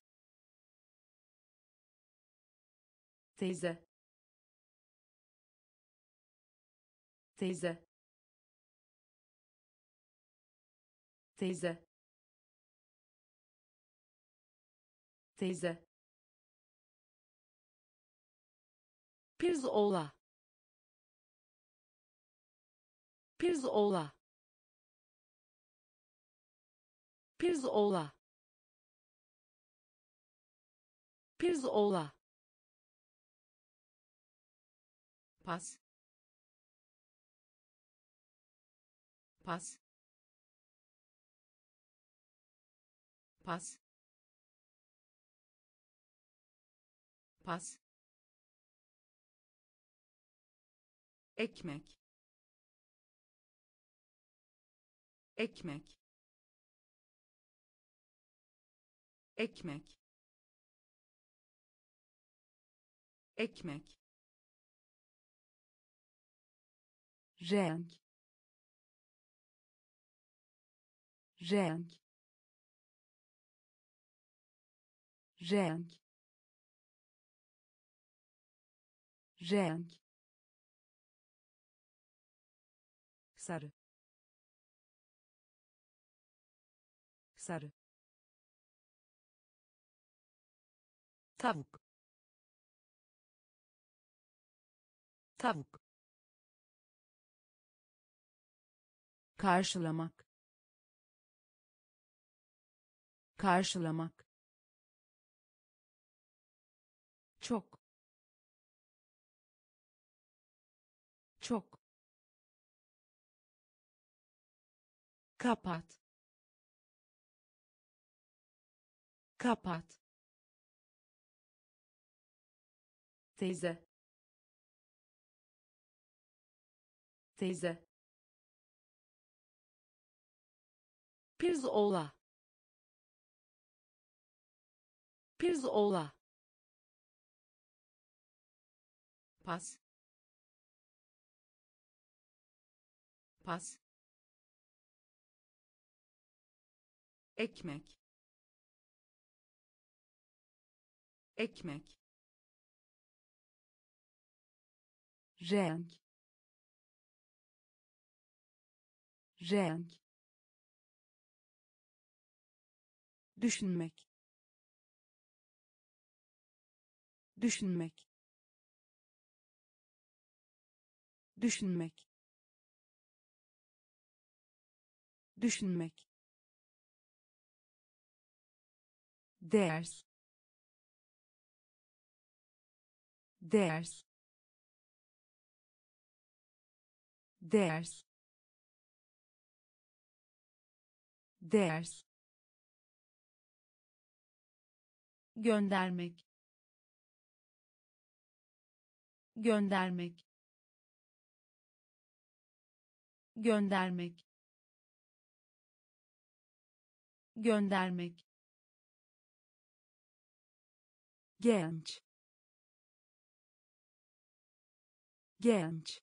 teyze, teyze, teyze, teyze, pirzola, pirzola, pirzola, pirzola, pas, pas, pas, pas, ekmek, ekmek, ekmek, ekmek, renk, renk, renk, renk, sarı, sarı, tavuk, tavuk, karşılamak, karşılamak, çok, çok, kapat, kapat, teyze, teyze, pirzola, pirzola, pas, pas, ekmek, ekmek, renk, renk, düşünmek, düşünmek, düşünmek, düşünmek, ders, ders, ders, ders, göndermek, göndermek, göndermek, göndermek, genç, genç,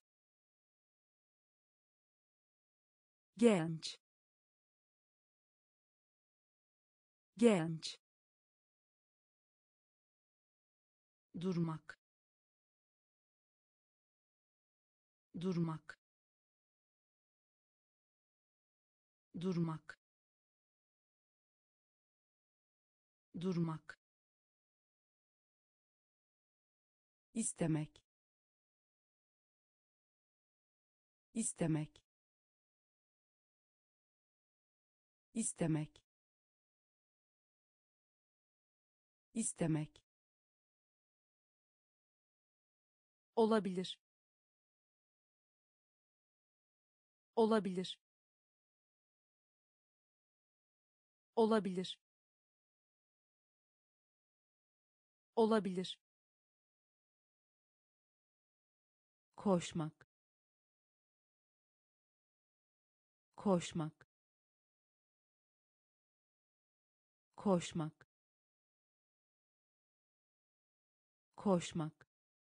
genç, genç, durmak, durmak, durmak, durmak, istemek, istemek, istemek, istemek, olabilir, olabilir, olabilir, olabilir, koşmak, koşmak, koşmak, koşmak,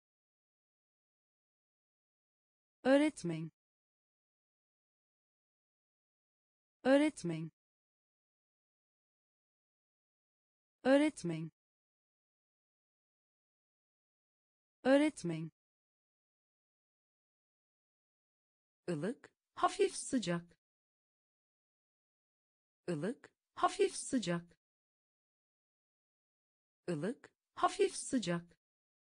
öğretmen, öğretmen, öğretmen, öğretmen, ılık, hafif sıcak, ılık, hafif sıcak, ılık, hafif sıcak,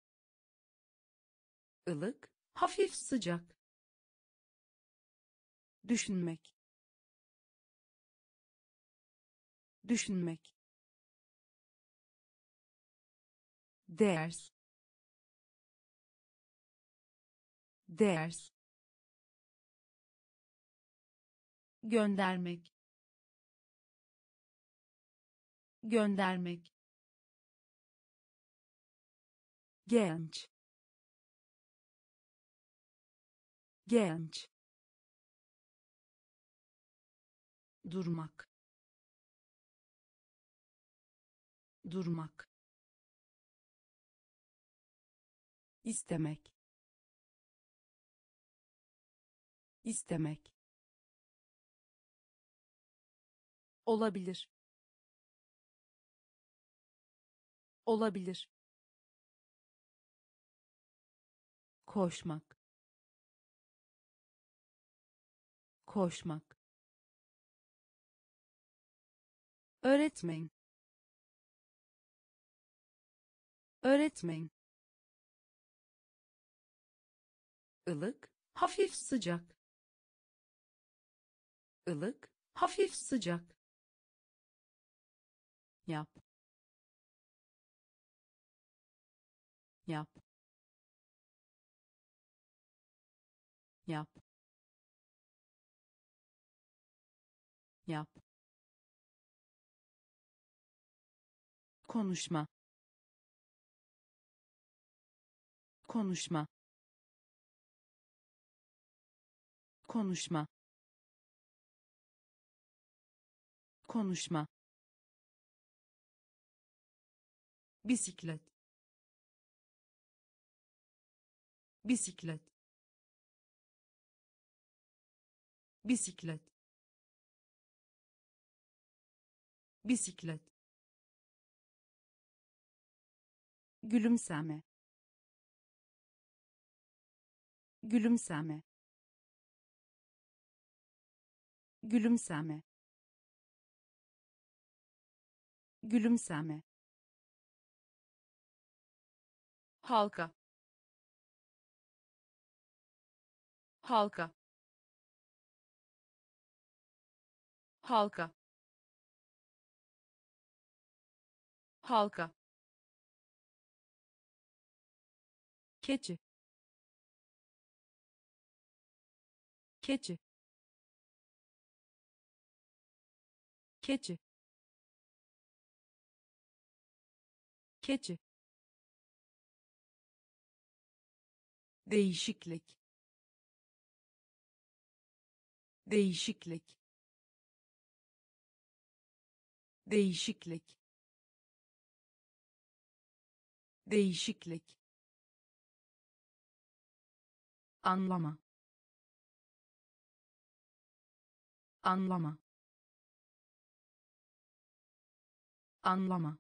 ılık, hafif sıcak, düşünmek, düşünmek, ders, ders, göndermek, göndermek, genç, genç, durmak, durmak, istemek, istemek, olabilir, olabilir, koşmak, koşmak, öğretmen, öğretmen, ılık, hafif sıcak, ılık, hafif sıcak, yap, yap, yap, yap, konuşma, konuşma, konuşma, konuşma, bisiklet, bisiklet, bisiklet, bisiklet, gülümseme, gülümseme, gülümseme, gülümseme, halka, halka, halka, halka, keçi, keçi, keçi, keçi, değişiklik, değişiklik, değişiklik, değişiklik, anlama, anlama, anlama,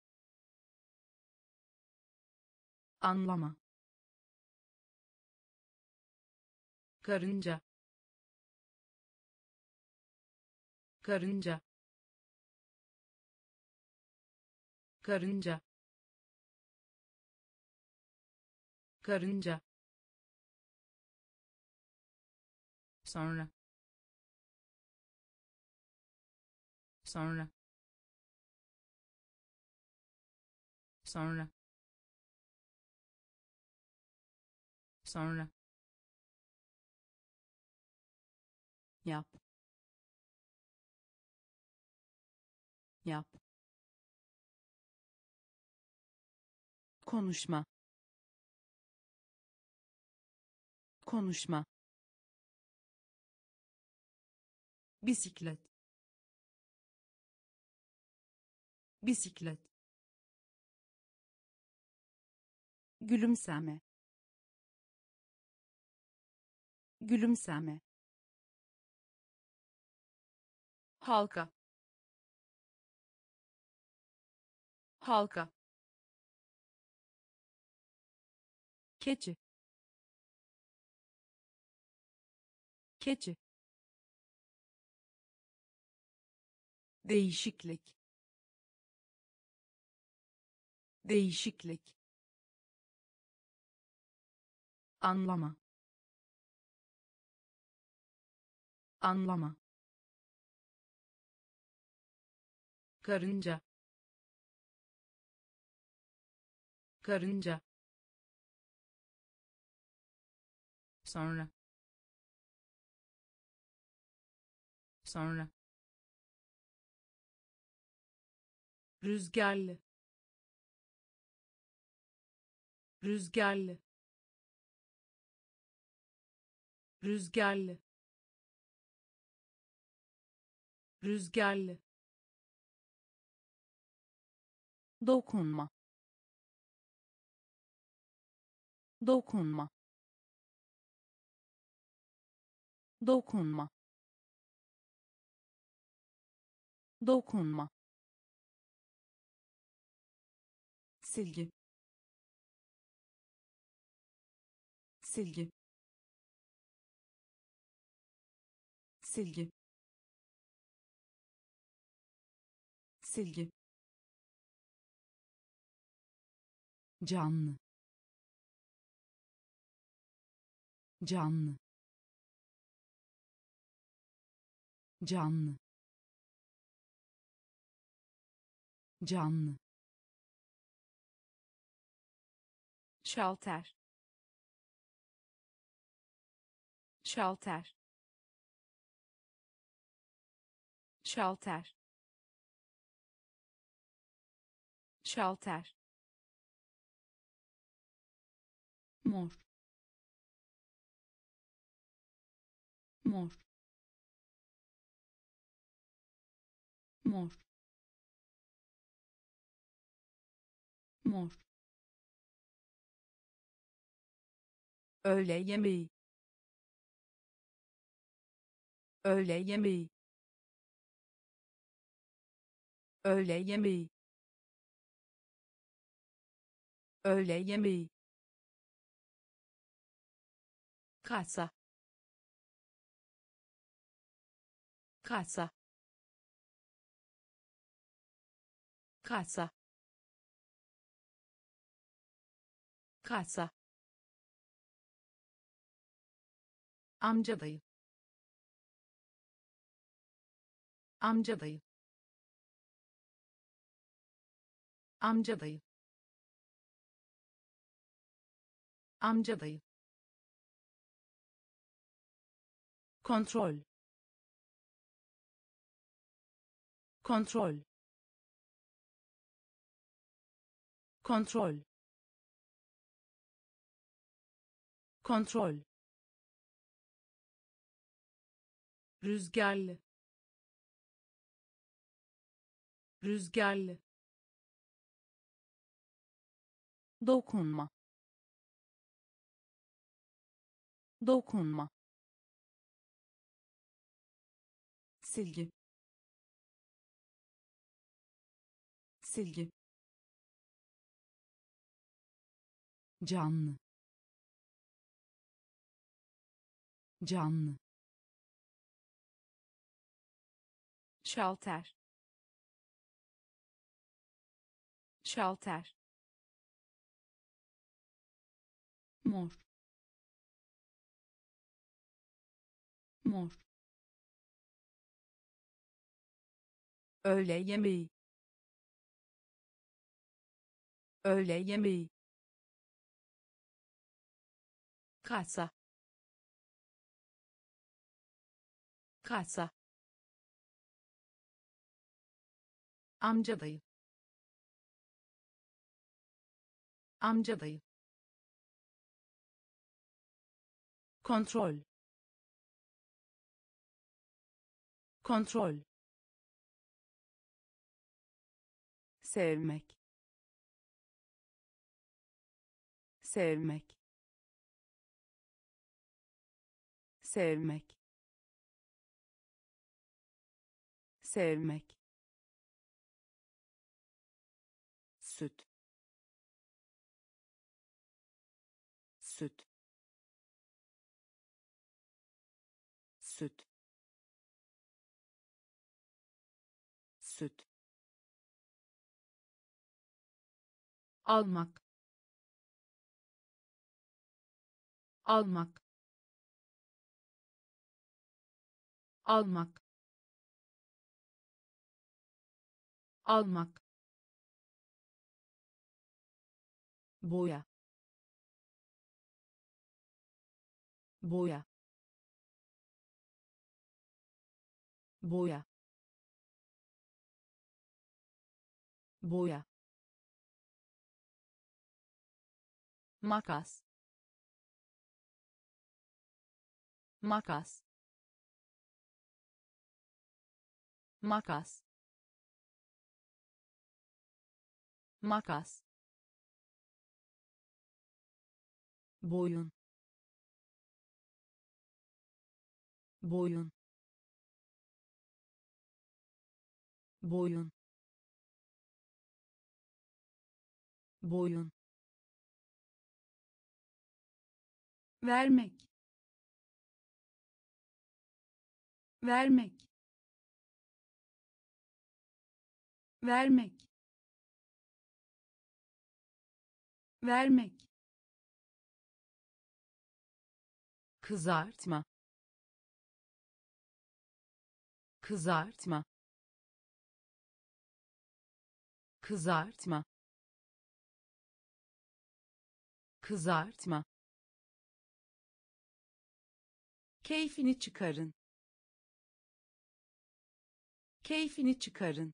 anlama, karınca, karınca, karınca, karınca, sonra, sonra, sonra, sonra, yap, yap, konuşma, konuşma, bisiklet, bisiklet, gülümseme, gülümseme, halka, halka, keçi, keçi, değişiklik, değişiklik, anlama, anlama, karınca, karınca, sonra, sonra, rüzgarlı, rüzgarlı, rüzgarlı, rüzgarlı, dokunma, dokunma, dokunma, dokunma, silgi, silgi, silgi, silgi, canlı, canlı, canlı, canlı, şalter, şalter, şalter, şalter, mor, mor, mor, mor, öğle yemeği, öğle yemeği, öğle yemeği, öğle yemeği, kasa, kasa, kasa, kasa, amca dayı, amca dayı, amca dayı, amca dayı, kontrol, kontrol, kontrol, kontrol, rüzgarlı, rüzgarlı, dokunma, dokunma, silgi, silgi, canlı, canlı, şalter, şalter, mor, mor, öğle yemeği, öğle yemeği, kasa, kasa, amca dayı, amca dayı, kontrol, kontrol, sevmek, sevmek, sevmek, sevmek, süt, süt, süt, süt, almak, almak, almak, almak, boya, boya, boya, boya, makas, makas, makas, makas, boyun, boyun, boyun, boyun, vermek, vermek, vermek, vermek, kızartma, kızartma, kızartma, kızartma, keyfini çıkarın, keyfini çıkarın,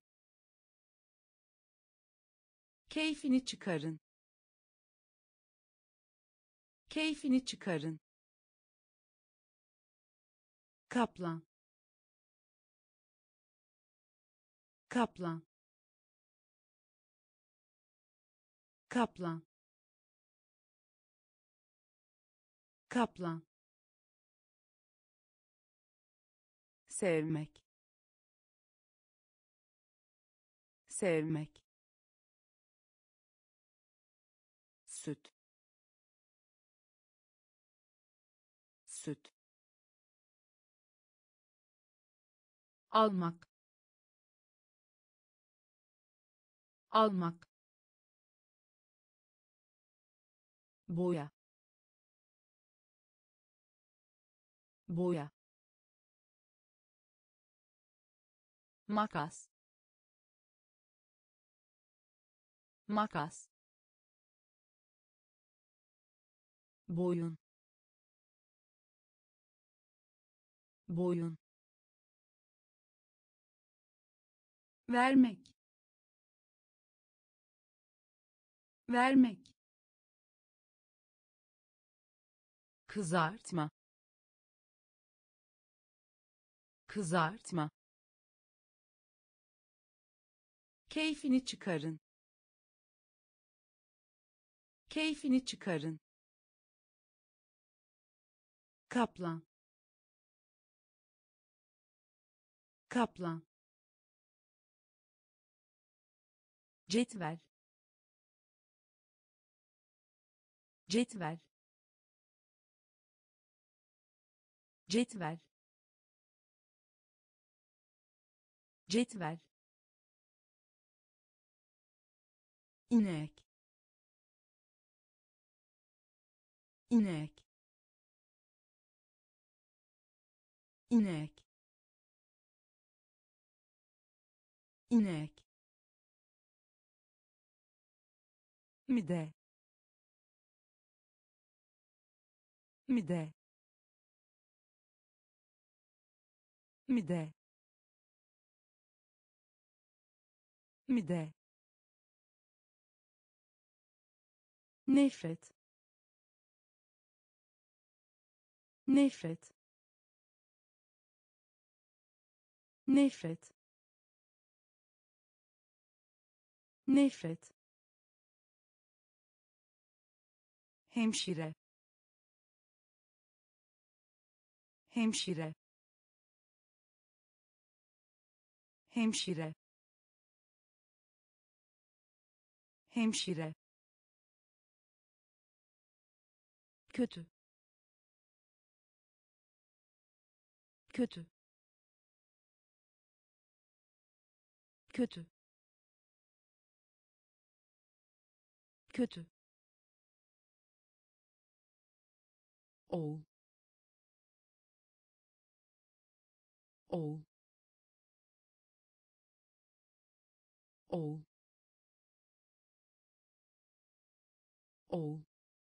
keyfini çıkarın, keyfini çıkarın, kaplan, kaplan, kaplan, kaplan, sevmek, sevmek, süt, süt, almak, almak, boya, boya, makas, makas, boyun, boyun, vermek, vermek, kızartma, kızartma, keyfini çıkarın, keyfini çıkarın, kaplan, kaplan, cetvel, cetvel, cetvel, cetvel, inek, inek, inek, inek, mide, mide, mide, mide, nefret, nefret, nefret, nefret, hemşire, hemşire, hemşire, hemşire, kötü, kötü, kötü, kötü, oğul, oğul, oğul, oğul,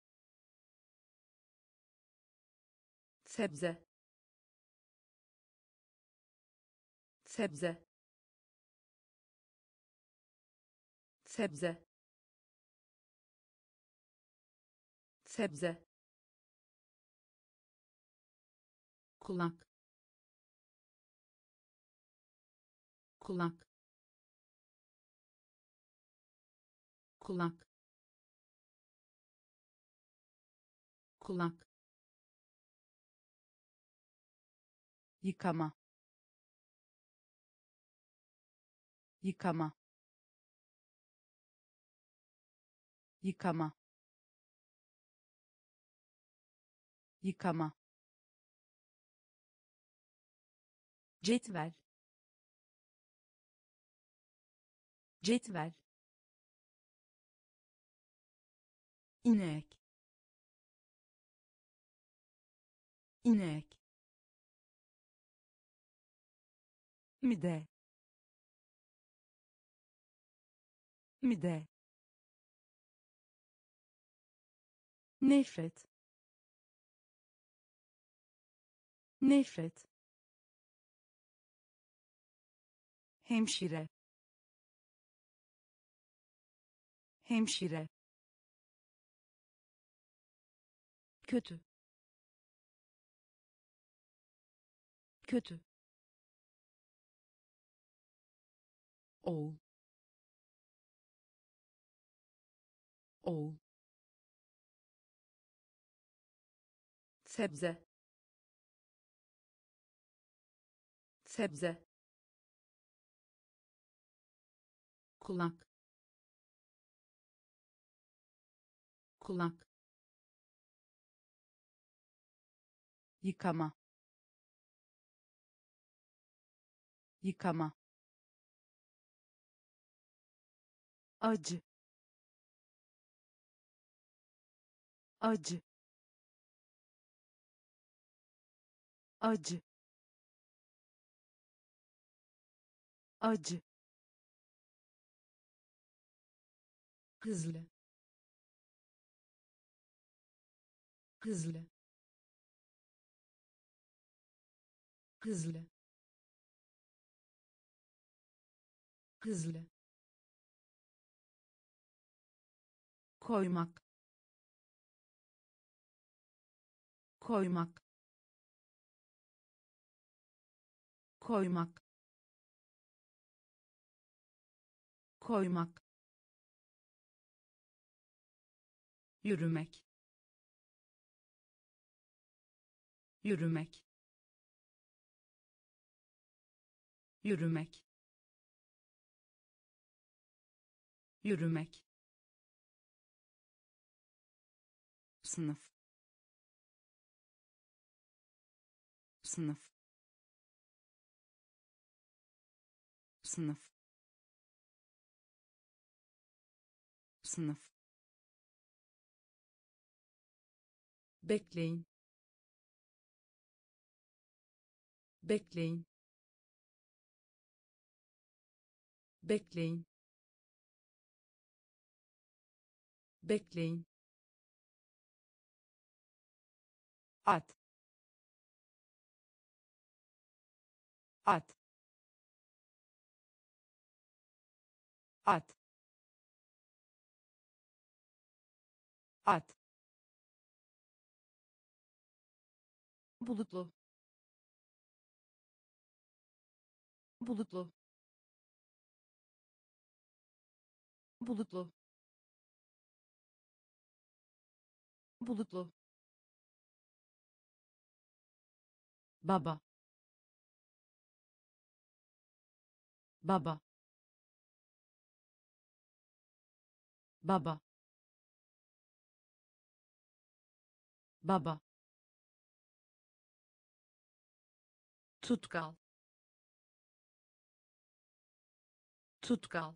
sebze, sebze, sebze, sebze, kulak, kulak, kulak, kulak, yıkama, yıkama, yıkama, yıkama, cetvel, cetvel, inek, inek, mide, mide, nefret, nefret, hemşire, hemşire, kötü, kötü, oğul, oğul, sebze, sebze, kulak, kulak, yıkama, yıkama, acı, acı, acı, acı, hızlı, hızlı, hızlı, hızlı, koymak, koymak, koymak, koymak, yürümek, yürümek, yürümek, yürümek, sınıf, sınıf, sınıf, sınıf, bekleyin, bekleyin, bekleyin, bekleyin, at, at, at, at, bulutlu, bulutlu, bulutlu, bulutlu, baba, baba, baba, baba, tutkal, tutkal,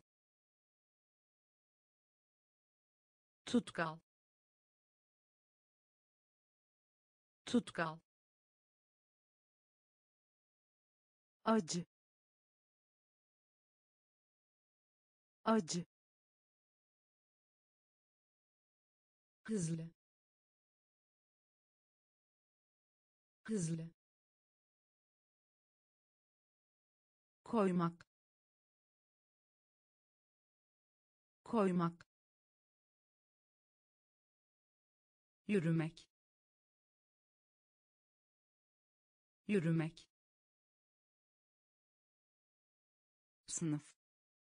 tutkal, tutkal, acı, acı, hızlı, hızlı, koymak, koymak, yürümek, yürümek, sınıf,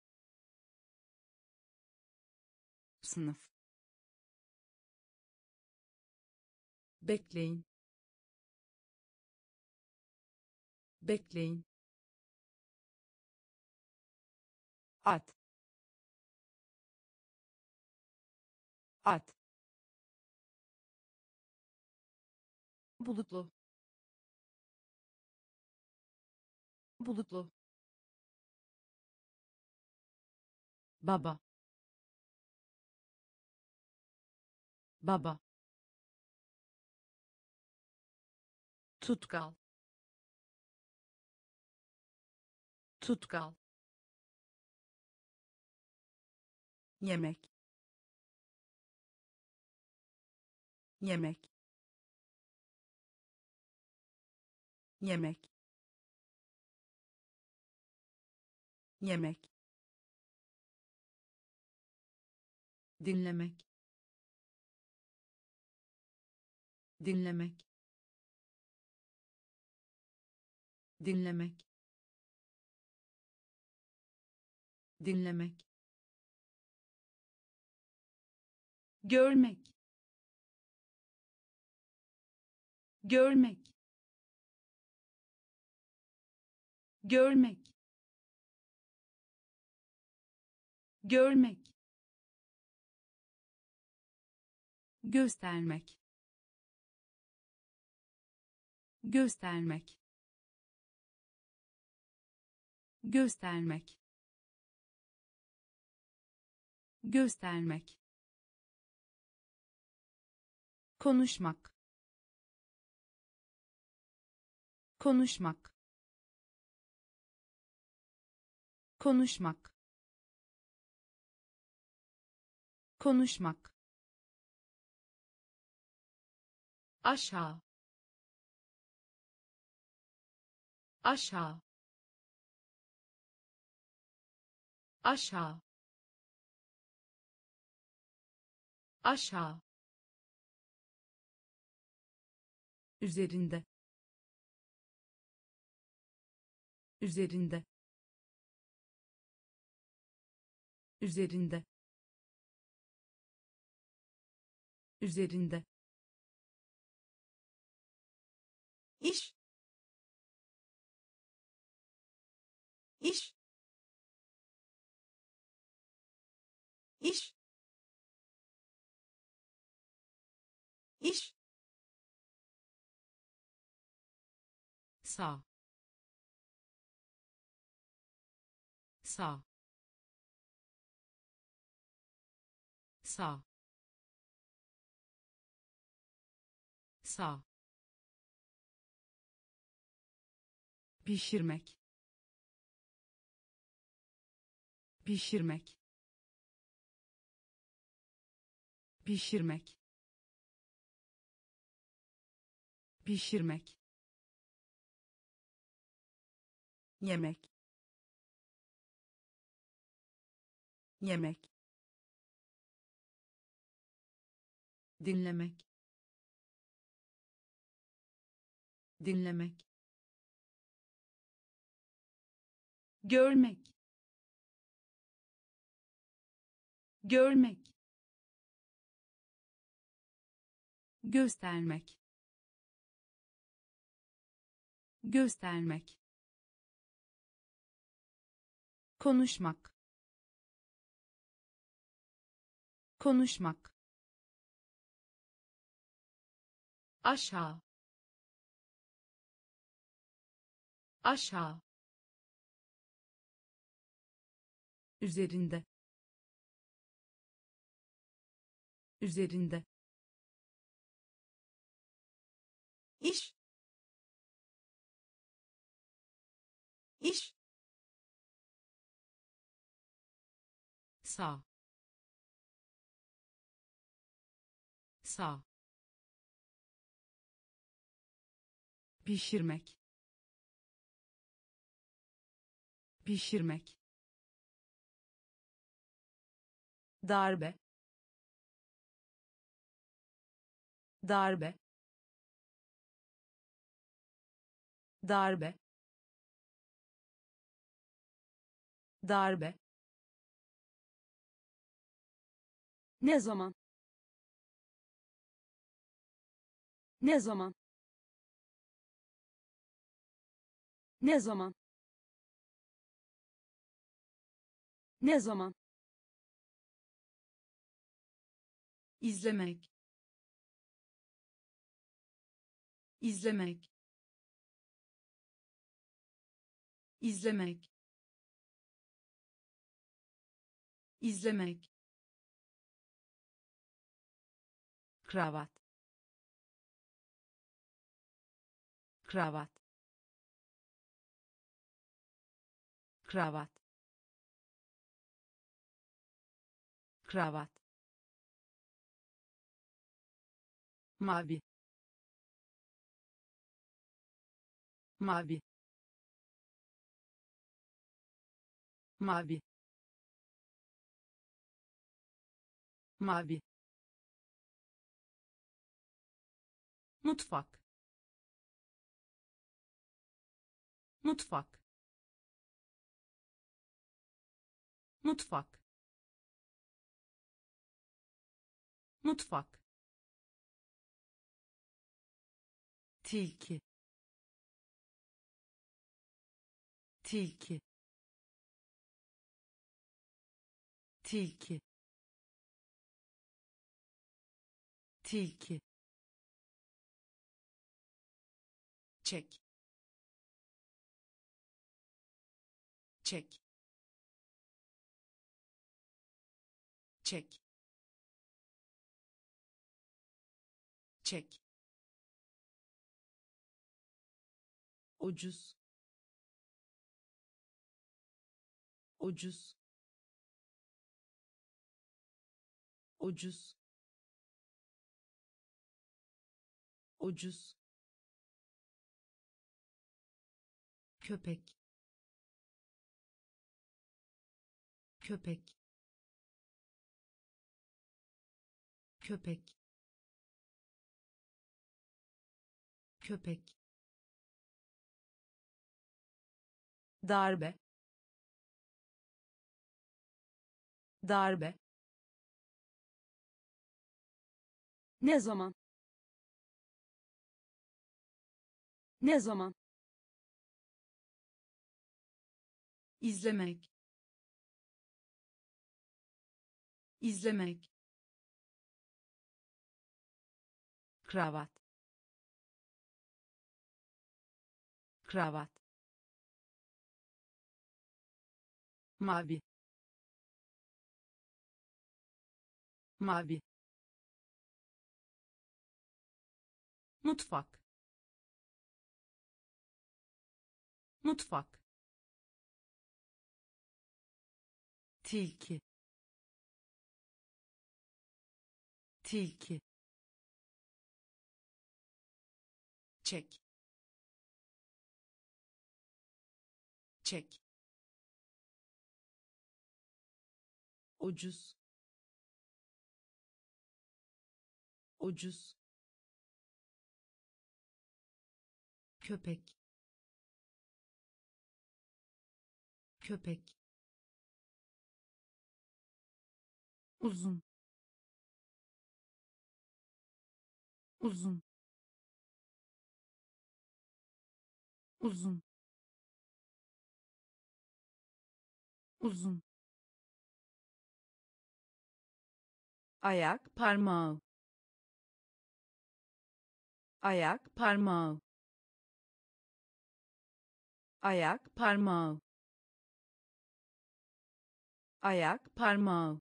sınıf, bekleyin, bekleyin, at, at, bulutlu, bulutlu, baba, baba, tutkal, tutkal, yemek, yemek, yemek, yemek, dinlemek, dinlemek, dinlemek, dinlemek, görmek, görmek, görmek, görmek, göstermek, göstermek, göstermek, göstermek, konuşmak, konuşmak, konuşmak, konuşmak, aşağı, aşağı, aşağı, aşağı, üzerinde, üzerinde, üzerinde, üzerinde, iş, iş, iş iş sağ sağ sağ sağ pişirmek pişirmek pişirmek pişirmek yemek yemek dinlemek dinlemek görmek görmek göstermek göstermek konuşmak konuşmak aşağı aşağı üzerinde üzerinde iş iş sağ sağ pişirmek pişirmek darbe darbe darbe darbe ne zaman ne zaman ne zaman ne zaman izlemek izlemek izlemek izlemek kravat kravat kravat kravat mavi mavi mavi mavi mutfak mutfak mutfak mutfak tilki tilki tilki tilki çek çek çek çek ucuz ucuz ucuz ucuz köpek köpek köpek köpek darbe darbe ne zaman ne zaman izlemek izlemek, kravat, kravat, mavi, mavi, mutfak, mutfak, tilki, tilki, çek, çek, ucuz, ucuz, köpek, köpek, uzun, uzun, uzun, uzun, ayak parmağı, ayak parmağı, ayak parmağı, ayak parmağı,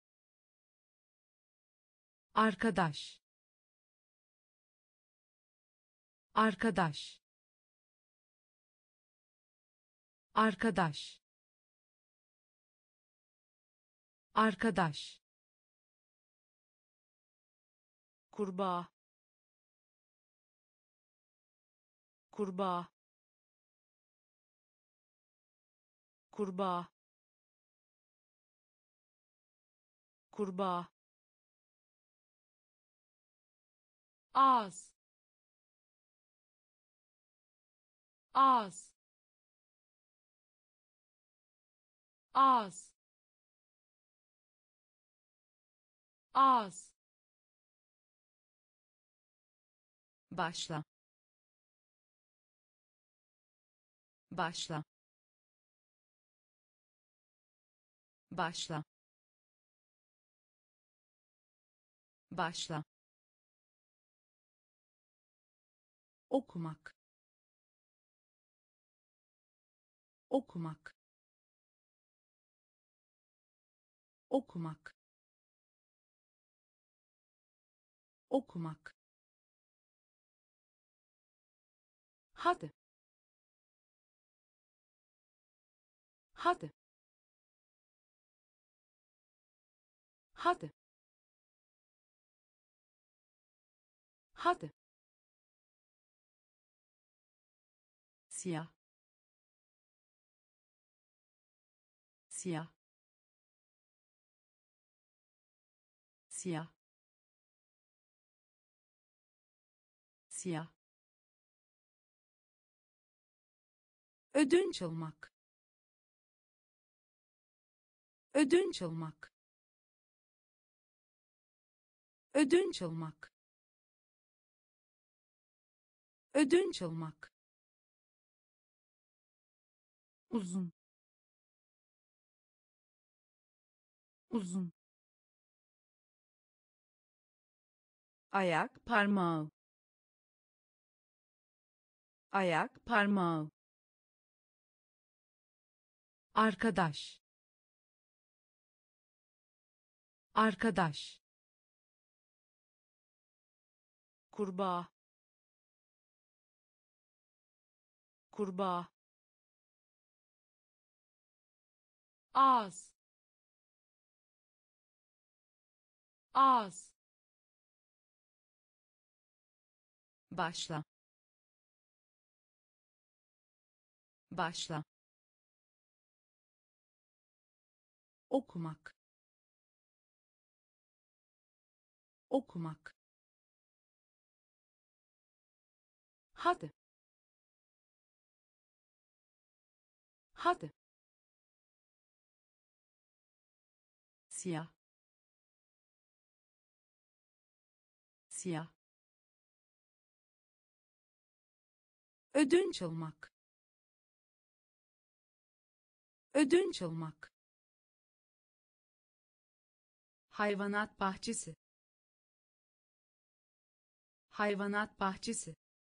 arkadaş, arkadaş, arkadaş, arkadaş, kurbağa, kurbağa, kurbağa, kurbağa, ağız, ağız, ağız, ağız, başla, başla, başla, başla, okumak, okumak, okumak, okumak, hadi, hadi, hadi, hadi, siyah, siyah, siyah, siyah, ödünç almak, ödünç almak, ödünç almak, ödünç almak, uzun, uzun, ayak parmağı, ayak parmağı, arkadaş, arkadaş, kurbağa, kurbağa, ağız, ağız, başla, başla, okumak, okumak, hadi, hadi, siyah, siyah, ödünç almak, ödünç almak, hayvanat bahçesi, hayvanat bahçesi,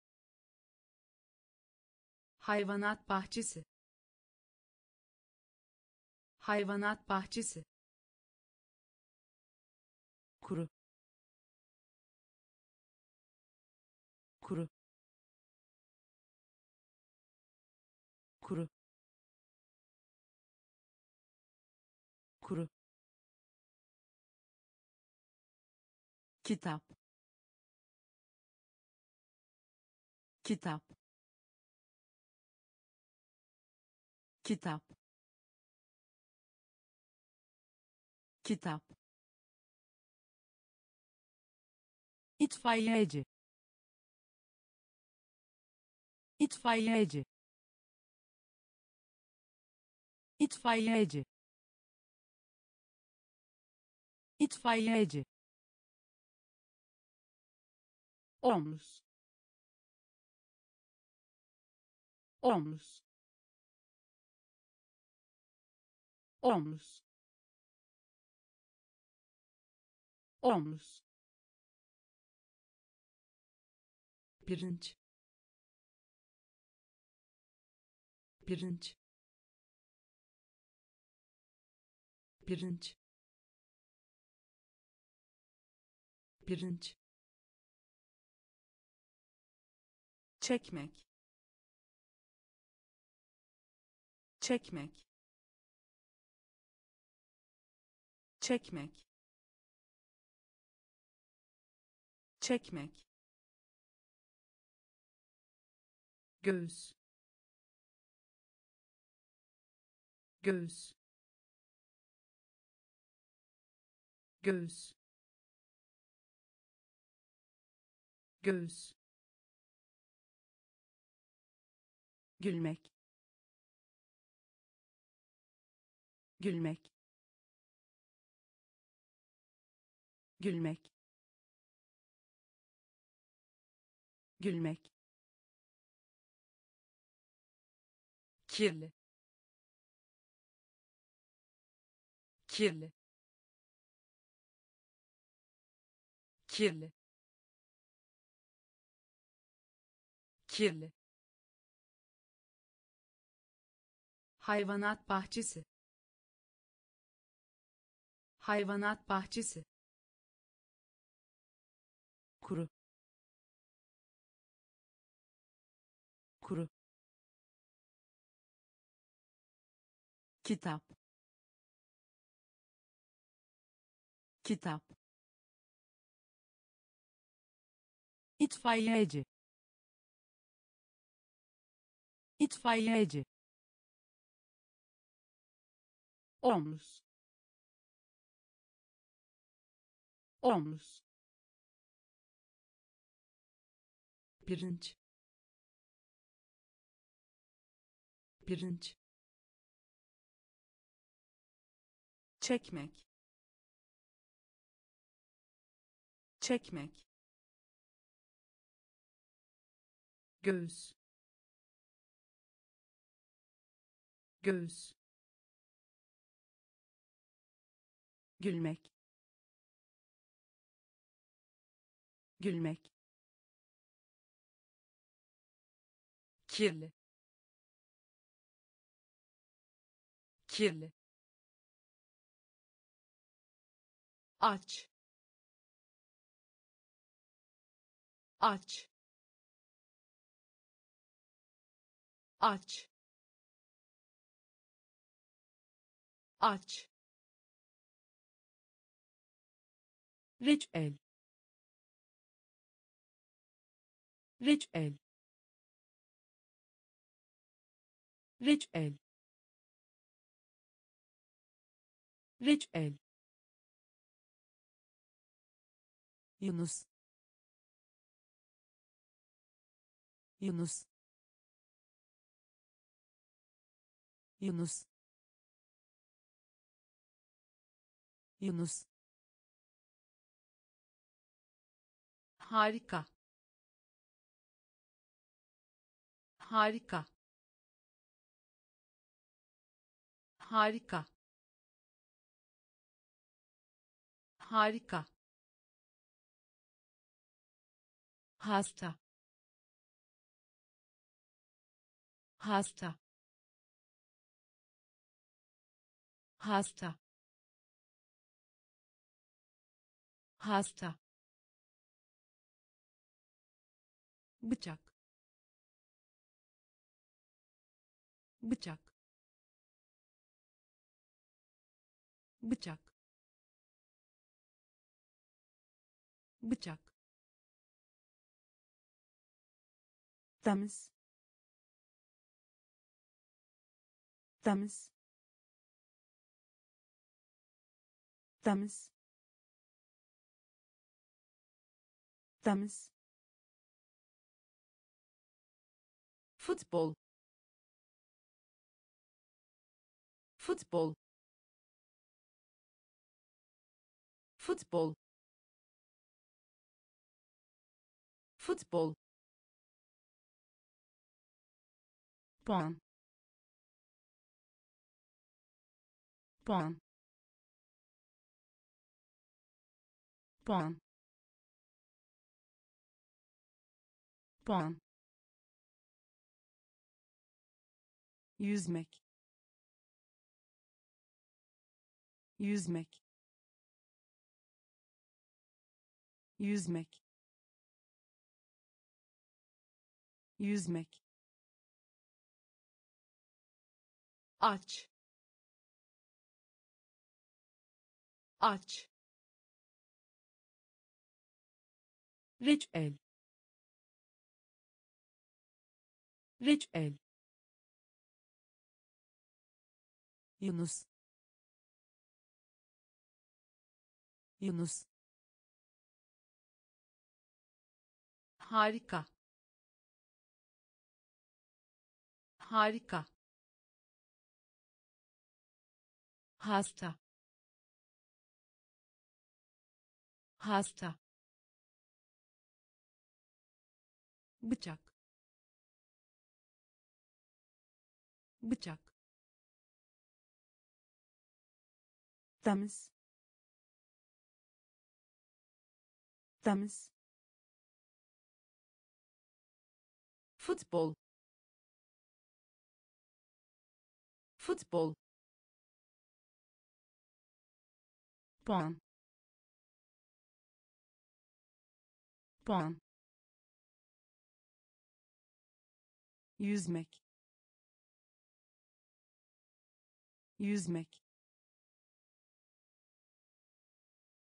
hayvanat bahçesi, hayvanat bahçesi, kuru, kuru, kuru, kuru, kitap, kitap, kitap, kitap, itfaiyeci, itfaiyeci, itfaiyeci, itfaiyeci, omuz, omuz, omuz, omuz, pirinç, pirinç, pirinç, pirinç, çekmek, çekmek, çekmek, çekmek, göğüs, göğüs, göğüs, göğüs, gülmek, gülmek, gülmek, gülmek, kirli, kirli, kirli, kirli, hayvanat bahçesi, hayvanat bahçesi, kuru, kuru, kitap, kitap, itfaiyeci, itfaiyeci, omuz, omuz, pirinç, pirinç, çekmek, çekmek, göğüs, göğüs, gülmek, gülmek, kirli, kirli, aç, aç, aç, aç, reçel, reçel, reçel, reçel, Yunus, Yunus, Yunus, Yunus, harika, harika, harika, Harika. Hasta. Hasta. Hasta. Hasta. Bıçak. Bıçak. Bıçak. Bıçak. temiz, temiz, temiz, temiz, Futbol. Futbol. Futbol. Futbol. puan, puan, puan, puan, yüzmek, yüzmek, yüzmek, yüzmek, Aç. Aç. reçel, reçel, Yunus, Yunus, Harika. Harika. Hasta. Hasta. Bıçak. Bıçak. temiz, temiz, Futbol. Futbol. puan, puan, yüzmek, yüzmek,